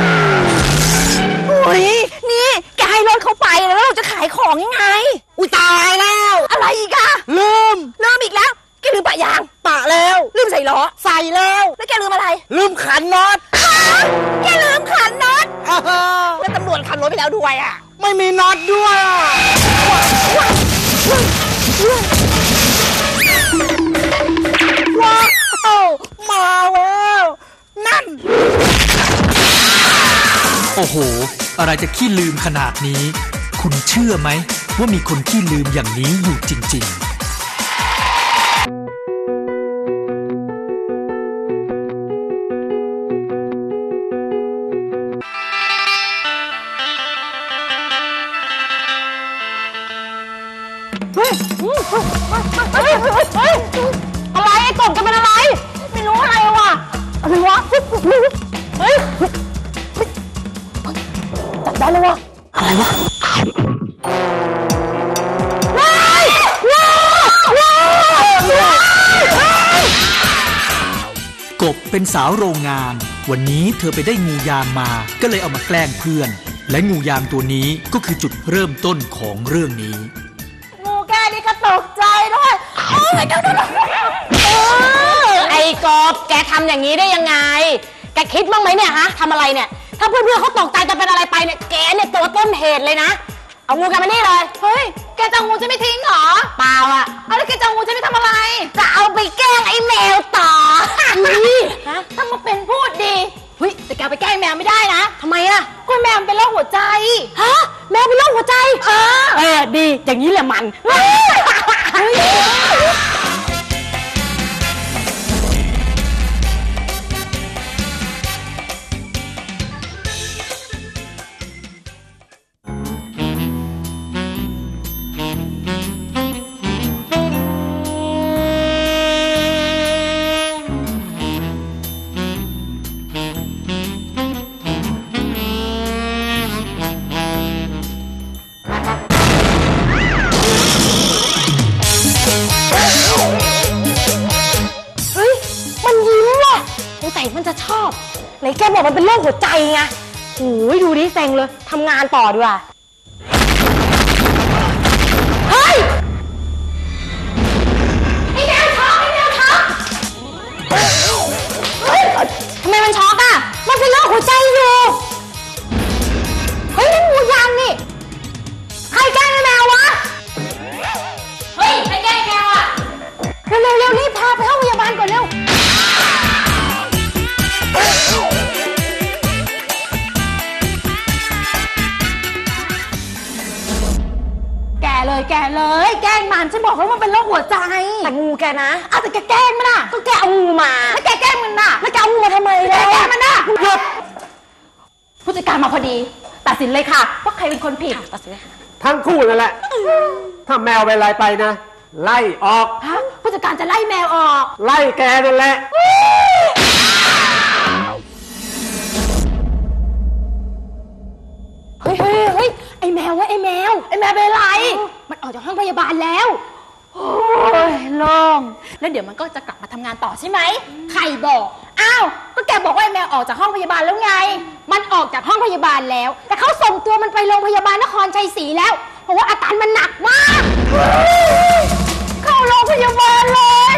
เฮ้ยนี่แกให้รถเขาไปแล้วเราจะขายของยังไงอุ้ยตายแล้วอะไรอีกอะลืมอีกแล้วแกลืมปะยางปะแล้วลืมใส่ล้อใส่แล้วแล้วแกลืมอะไรลืมขันน็อตแกลืมขันน็อตแล้วตำรวจขับรถไปแล้วด้วยอ่ะไม่มีน็อตด้วยว้าวมาแล้วนั่นโอ้โหอะไรจะขี้ลืมขนาดนี้คุณเชื่อไหมว่ามีคนขี้ลืมอย่างนี้อยู่จริงๆอะไรไอ้กบจะเป็นอะไรไม่รู้อะไรวะเฮ้ยจับได้แล้ววะอะไรวะกบเป็นสาวโรงงานวันนี้เธอไปได้งูยางมาก็เลยเอามาแกล้งเพื่อนและงูยางตัวนี้ก็คือจุดเริ่มต้นของเรื่องนี้งูแกนี่ก็ตกใจด้วยไอ้กบแกทำอย่างนี้ได้ยังไงแกคิดบ้างไหมเนี่ยฮะทำอะไรเนี่ยถ้าเพื่อนๆเขาตกใจจะเป็นอะไรไปเนี่ยแกเนี่ยตัวต้นเหตุเลยนะเอางูกันมานี่เลยเฮ้ยแกจะงูจะไม่ทิ้งเหรอเปล่าอะแล้วแกจะงูจะไม่ทำอะไรจะเอาไปแกล้งไอ้แมวต่อฮะถ้ามาเป็นพูดดีเฮ้ยแต่แกไปแกล้งแมวไม่ได้นะทำไมอะก็แมวเป็นโรคหัวใจฮะแมวเป็นโรคหัวใจดีอย่างนี้แหละมันส่มันจะชอบไหนแกบอกมันเป็นโรคหัวใจไงโอ้ยดูดิเซ็งเลยทำงานต่อดีกว่าเฮ้ยไอ้แมวช็อกไอ้แมวช็อกเฮ้ยทำไมมันช็อกอ่ะมันเป็นโรคหัวใจอยู่เฮ้ยนั่นงูยางนี่ใครแกล้งไอ้แมววะเฮ้ยใครแกล้งแมวอ่ะเร็วๆรีบพาไปห้องพยาบาลก่อนเร็วแกเลยแกล้งมันฉันบอกแล้วมันเป็นโรคหัวใจแต่งูแกนะแต่แกแกล้งมันอ่ะก็แกเอางูมาแล้วแกแกล้งมันอ่ะแล้วแกเอางูมาทำไมแกแกล้งมันอ่ะหยุดผู้จัดการมาพอดีตัดสินเลยค่ะว่าใครเป็นคนผิดตัดสินเลยค่ะทั้งคู่นั่นแหละถ้าแมวเป็นอะไรไปนะไล่ออกผู้จัดการจะไล่แมวออกไล่แกนั่นแหละเฮ้ยไอ้แมวเป็นไรมันออกจากห้องพยาบาลแล้วโอ้ยโล่งแล้วเดี๋ยวมันก็จะกลับมาทำงานต่อใช่ไหมใครบอกอ้าวก็แกบอกว่าไอ้แมวออกจากห้องพยาบาลแล้วไงมันออกจากห้องพยาบาลแล้วแต่เขาส่งตัวมันไปโรงพยาบาลนครชัยศรีแล้วเพราะว่าอาการมันหนักมากเข้าโรงพยาบาลเลย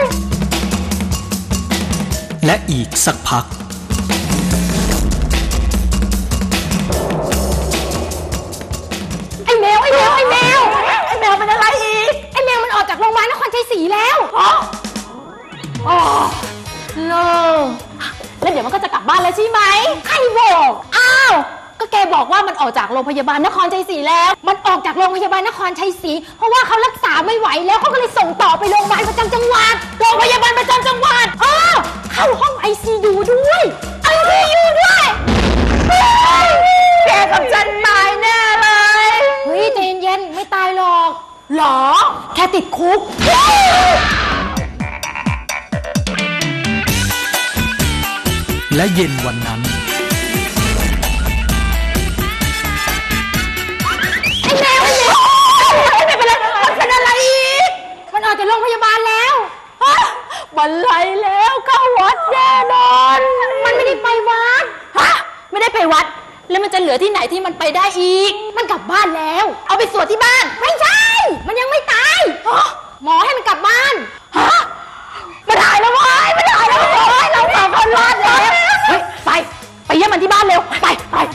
และอีกสักพักไอ้แมวเป็นอะไรอีกไอ้แมวมันออกจากโรงพยาบาลนครชัยศรีแล้วอ๋อโล่งแล้วเดี๋ยวมันก็จะกลับบ้านแล้วใช่ไหมใครบอกอ้าวก็แกบอกว่ามันออกจากโรงพยาบาลนครชัยศรีแล้วมันออกจากโรงพยาบาลนครชัยศรีเพราะว่าเขารักษาไม่ไหวแล้วเขาก็เลยส่งต่อไปโรงพยาบาลประจำจังหวัดโรงพยาบาลประจำจังหวัดเข้าห้อง ICU ด้วยด้วยแกกับฉันตายแน่เลยเฮ้ยใจเย็นๆไม่ตายหรอกหรอแค่ติดคุกและเย็นวันนั้นไอ้แมวไม่เป็นไรมันเป็นอะไรอีกมันออกจากโรงพยาบาลแล้วบันไลแล้วเข้าวัดแน่นอนมันไม่ได้ไปวัดไม่ได้ไปวัดแล้วมันจะเหลือที่ไหนที่มันไปได้อีกมันกลับบ้านแล้วเอาไปสวดที่บ้านไม่ใช่มันยังไม่ตายหมอให้มันกลับบ้านมันหายแล้วเว้ยเราสองคนรอดแล้วไปเยี่ยมมันที่บ้านเร็วไป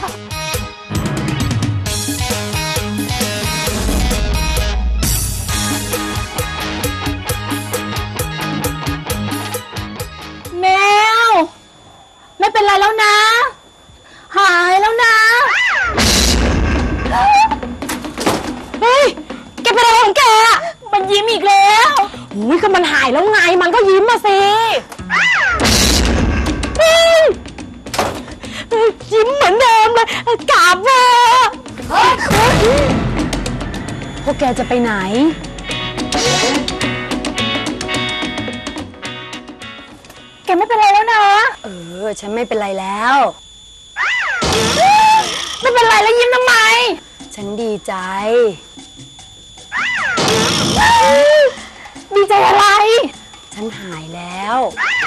แมวไม่เป็นไรแล้วนะหายแล้วนะเฮ้ยแกเป็นอะไรของแกมันยิ้มอีกแล้วอุ้ยก็มันหายแล้วไงมันก็ยิ้มมาสิยิ้มเหมือนเดิมเลยกราบว่าพวกแกจะไปไหนแกไม่เป็นไรแล้วนะฉันไม่เป็นไรแล้วไม่เป็นไรแล้วยิ้มทำไมฉันดีใจดีใจอะไรฉันหายแล้ว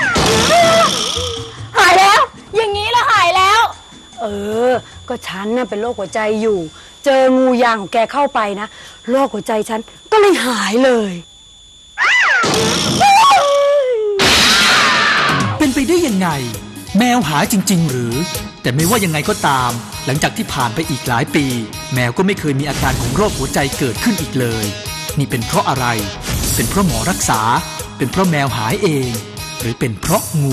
อย่างนี้ละหายแล้วก็ฉันน่ะเป็นโรคหัวใจอยู่เจองูยางของแกเข้าไปนะโรคหัวใจฉันก็เลยหายเลยเป็นไปได้ยังไงแมวหายจริงๆหรือแต่ไม่ว่ายังไงก็ตามหลังจากที่ผ่านไปอีกหลายปีแมวก็ไม่เคยมีอาการของโรคหัวใจเกิดขึ้นอีกเลยนี่เป็นเพราะอะไรเป็นเพราะหมอรักษาเป็นเพราะแมวหายเองหรือเป็นเพราะงู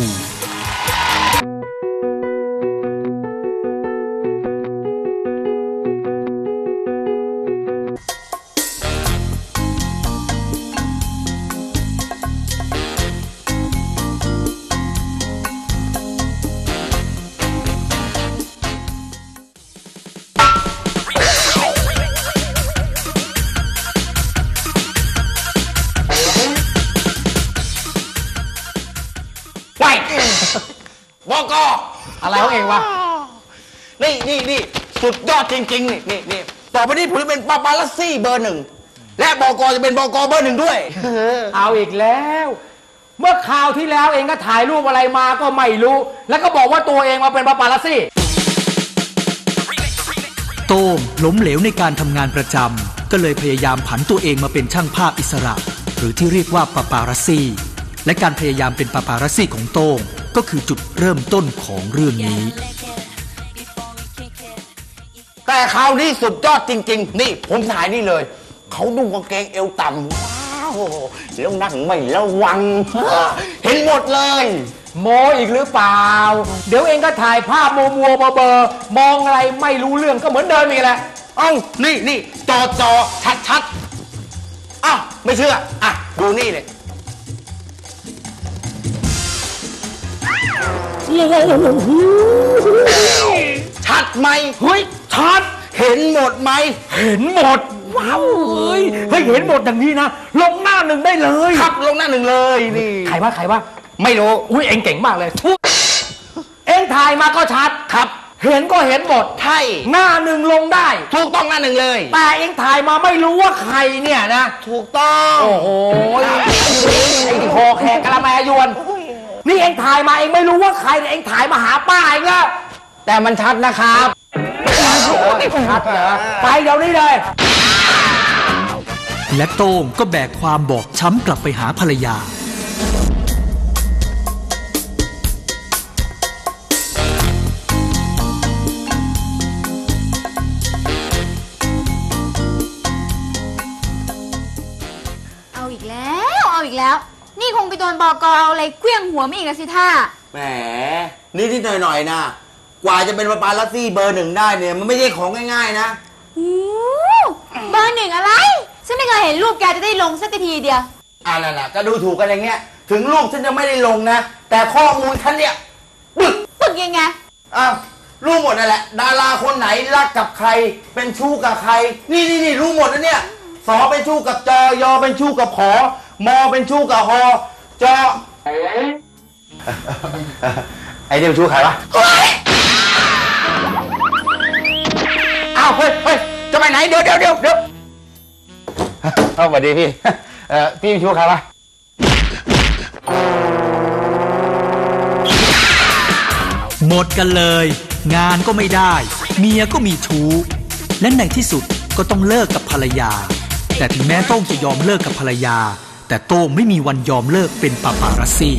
บก.อะไรของเองวะนี่สุดยอดจริงๆนี่ต่อไปนี้ผมจะเป็นปาปารัสซี่เบอร์ 1และบก.จะเป็นบก.เบอร์ 1ด้วยเอาอีกแล้วเมื่อคราวที่แล้วเองก็ถ่ายรูปอะไรมาก็ไม่รู้ แล้วก็บอกว่าตัวเองมาเป็นปาปารัสซี่โต้งล้มเหลวในการทำงานประจำก็เลยพยายามผันตัวเองมาเป็นช่างภาพอิสระหรือที่เรียกว่าปาปารัสซี่และการพยายามเป็นปาปารัสซี่ของโต้งก็คือจุดเริ่มต้นของเรื่องนี้แต่คราวนี้สุดยอดจริงๆนี่ผมถ่ายนี่เลยเขานุ่งกางเกงเอวต่ำว้าวแล้วนั่งไม่ระวังเห็นหมดเลยโมอีกหรือเปล่าเดี๋ยวเองก็ถ่ายภาพมัวๆเบอร์มองอะไรไม่รู้เรื่องก็เหมือนเดิมอีกแหละเอ้านี่จอชัดอ้าวไม่เชื่ออ่ะดูนี่เลยชัดไหมเฮ้ยชัดเห็นหมดไหมเห็นหมดว้าวเฮ้ยเห็นหมดอย่างนี้นะลงหน้าหนึ่งได้เลยครับลงหน้าหนึ่งเลยนี่ใครว่าไม่รู้อุ้ยเอ็งเก่งมากเลยเอ็งถ่ายมาก็ชัดครับเห็นก็เห็นหมดใช่หน้าหนึ่งลงได้ถูกต้องหน้าหนึ่งเลยแต่เอ็งถ่ายมาไม่รู้ว่าใครเนี่ยนะถูกต้องโอ้โหไอ้คอแขกกะละแมยวนนี่เอ็งถ่ายมาเอ็งไม่รู้ว่าใครเอ็งถ่ายมาหาป้าเองละแต่มันชัดนะครับชัดเหรอไปเดี๋ยวนี้เลยและโต้งก็แบกความบอบช้ำกลับไปหาภรรยาเอาอีกแล้วนี่คงไปโดนบก.เอาอะไรเคลื่องหัวไม่อีกแล้วสิท่าแหมนิดหน่อยนะกว่าจะเป็นปาปารัสซี่เบอร์ 1ได้เนี่ยมันไม่ใช่ของง่ายๆนะเบอร์ 1อะไรฉันไม่เคยเห็นรูปแกจะได้ลงสักทีเดียวนั่นแหละก็ดูถูกกันอย่างเงี้ยถึงรูปฉันจะไม่ได้ลงนะแต่ข้อมูลฉันเนี่ยปึกยังไงรู้หมดนั่นแหละดาราคนไหนรักกับใครเป็นชู้กับใครนี่รู้หมดนะเนี่ยสอเป็นชู้กับจอยอเป็นชู้กับขอมอเป็นชู้กับฮอจอไอเดียวชู้ใครวะอ้าวเฮ้ยจะไปไหนเดี๋ยวสวัสดีพี่พี่ชู้ใครวะหมดกันเลยงานก็ไม่ได้เมียก็มีชู้และในที่สุดก็ต้องเลิกกับภรรยาแต่ถึงแม้โต้งจะยอมเลิกกับภรรยาแต่โต้งไม่มีวันยอมเลิกเป็นปาปารัสซี่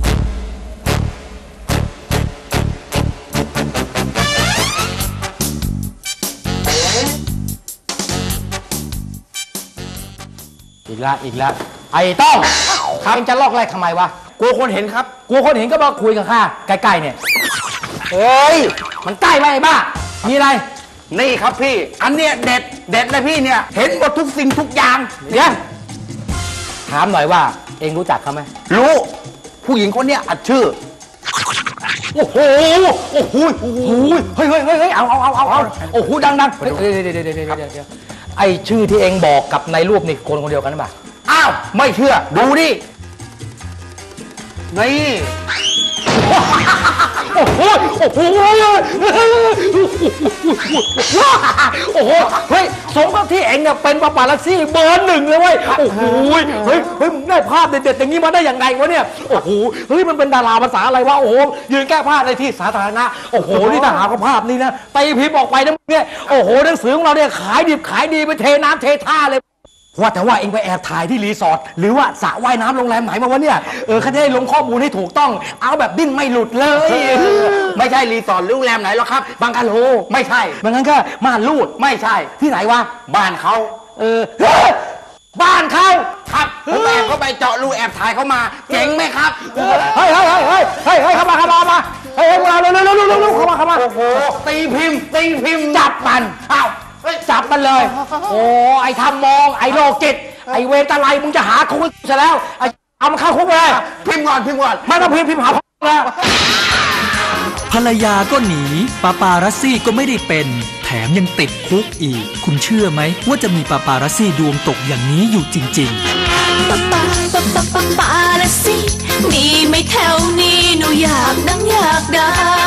อีกแล้วไอ้ต้องครับจะลอกแรกทำไมวะกลัวคนเห็นครับกลัวคนเห็นก็มาคุยกับข้าใกล้ๆเนี่ยเฮ้ยมันใกล้ไหมไอ้บ้ามีอะไรนี่ครับพี่อันเนี้ยเด็ดเลยพี่เนี่ยเห็นหมดทุกสิ่งทุกอย่างเดี๋ยวถามหน่อยว่าเองรู้จักเขาไหมรู้ผู้หญิงคนเนี้ยอัดชื่อโอ้โหเฮ้ยเอาโอ้โหดังเดี๋ยวไอ้ชื่อที่เองบอกกับในรูปนี่คนเดียวกันหรือเปล่าอ้าวไม่เชื่อดูดินี่โอ้โหเฮ้ยสมกับที่เองเนี่ยเป็นปาปารัสซี่เบอร์ 1เลยเว้ยโอ้โหเฮ้ยมึงได้ภาพเด็ดๆอย่างนี้มาได้ยังไงวะเนี่ยโอ้โหเฮ้ยมันเป็นดาราภาษาอะไรวะโอ้โหยืนแก้ผ้าในที่สาธารณะโอ้โหนี่ถ้าหาภาพนี้นะตีพิมพ์ออกไปนะเนี่ยโอ้โหหนังสือของเราเนี่ยขายดีไปเทน้ำเทท่าเลยว่าแต่ว่าเองไปแอบถ่ายที่รีสอร์ทหรือว่าสระว่ายน้ำโรงแรมไหนมาวะเนี่ยเขาจะได้ลงข้อมูลให้ถูกต้องเอาแบบดิ้นไม่หลุดเลยไม่ใช่รีสอร์ทหรือโรงแรมไหนหรอกครับบังกะโลไม่ใช่บางงั้นก็ม่านรูดไม่ใช่ที่ไหนวะบ้านเขาบ้านเขาครับผมแอบเข้าไปเจาะรูแอบถ่ายเขามาเจ๋งไหมครับเฮ้ยเข้ามาเฮ้ยพวกเราเร็วเข้ามาโอ้โหตีพิมพ์จับมันอ้าวจับมันเลยโอ้ไอ้ทำมองไอ้โรคจิตไอ้เวรตะไลมึงจะหาคุกซะแล้วเอามันเข้าคุกเลยพิมพ์ก่อนไม่ต้องพิมพ์หาคุกแล้วภรรยาก็หนีปาปารัสซี่ก็ไม่ได้เป็นแถมยังติดคุกอีกคุณเชื่อไหมว่าจะมีปาปารัสซี่ดวงตกอย่างนี้อยู่จริงๆปารัสซี่มีไม่แถวนี้หนูอยากดังอยากได้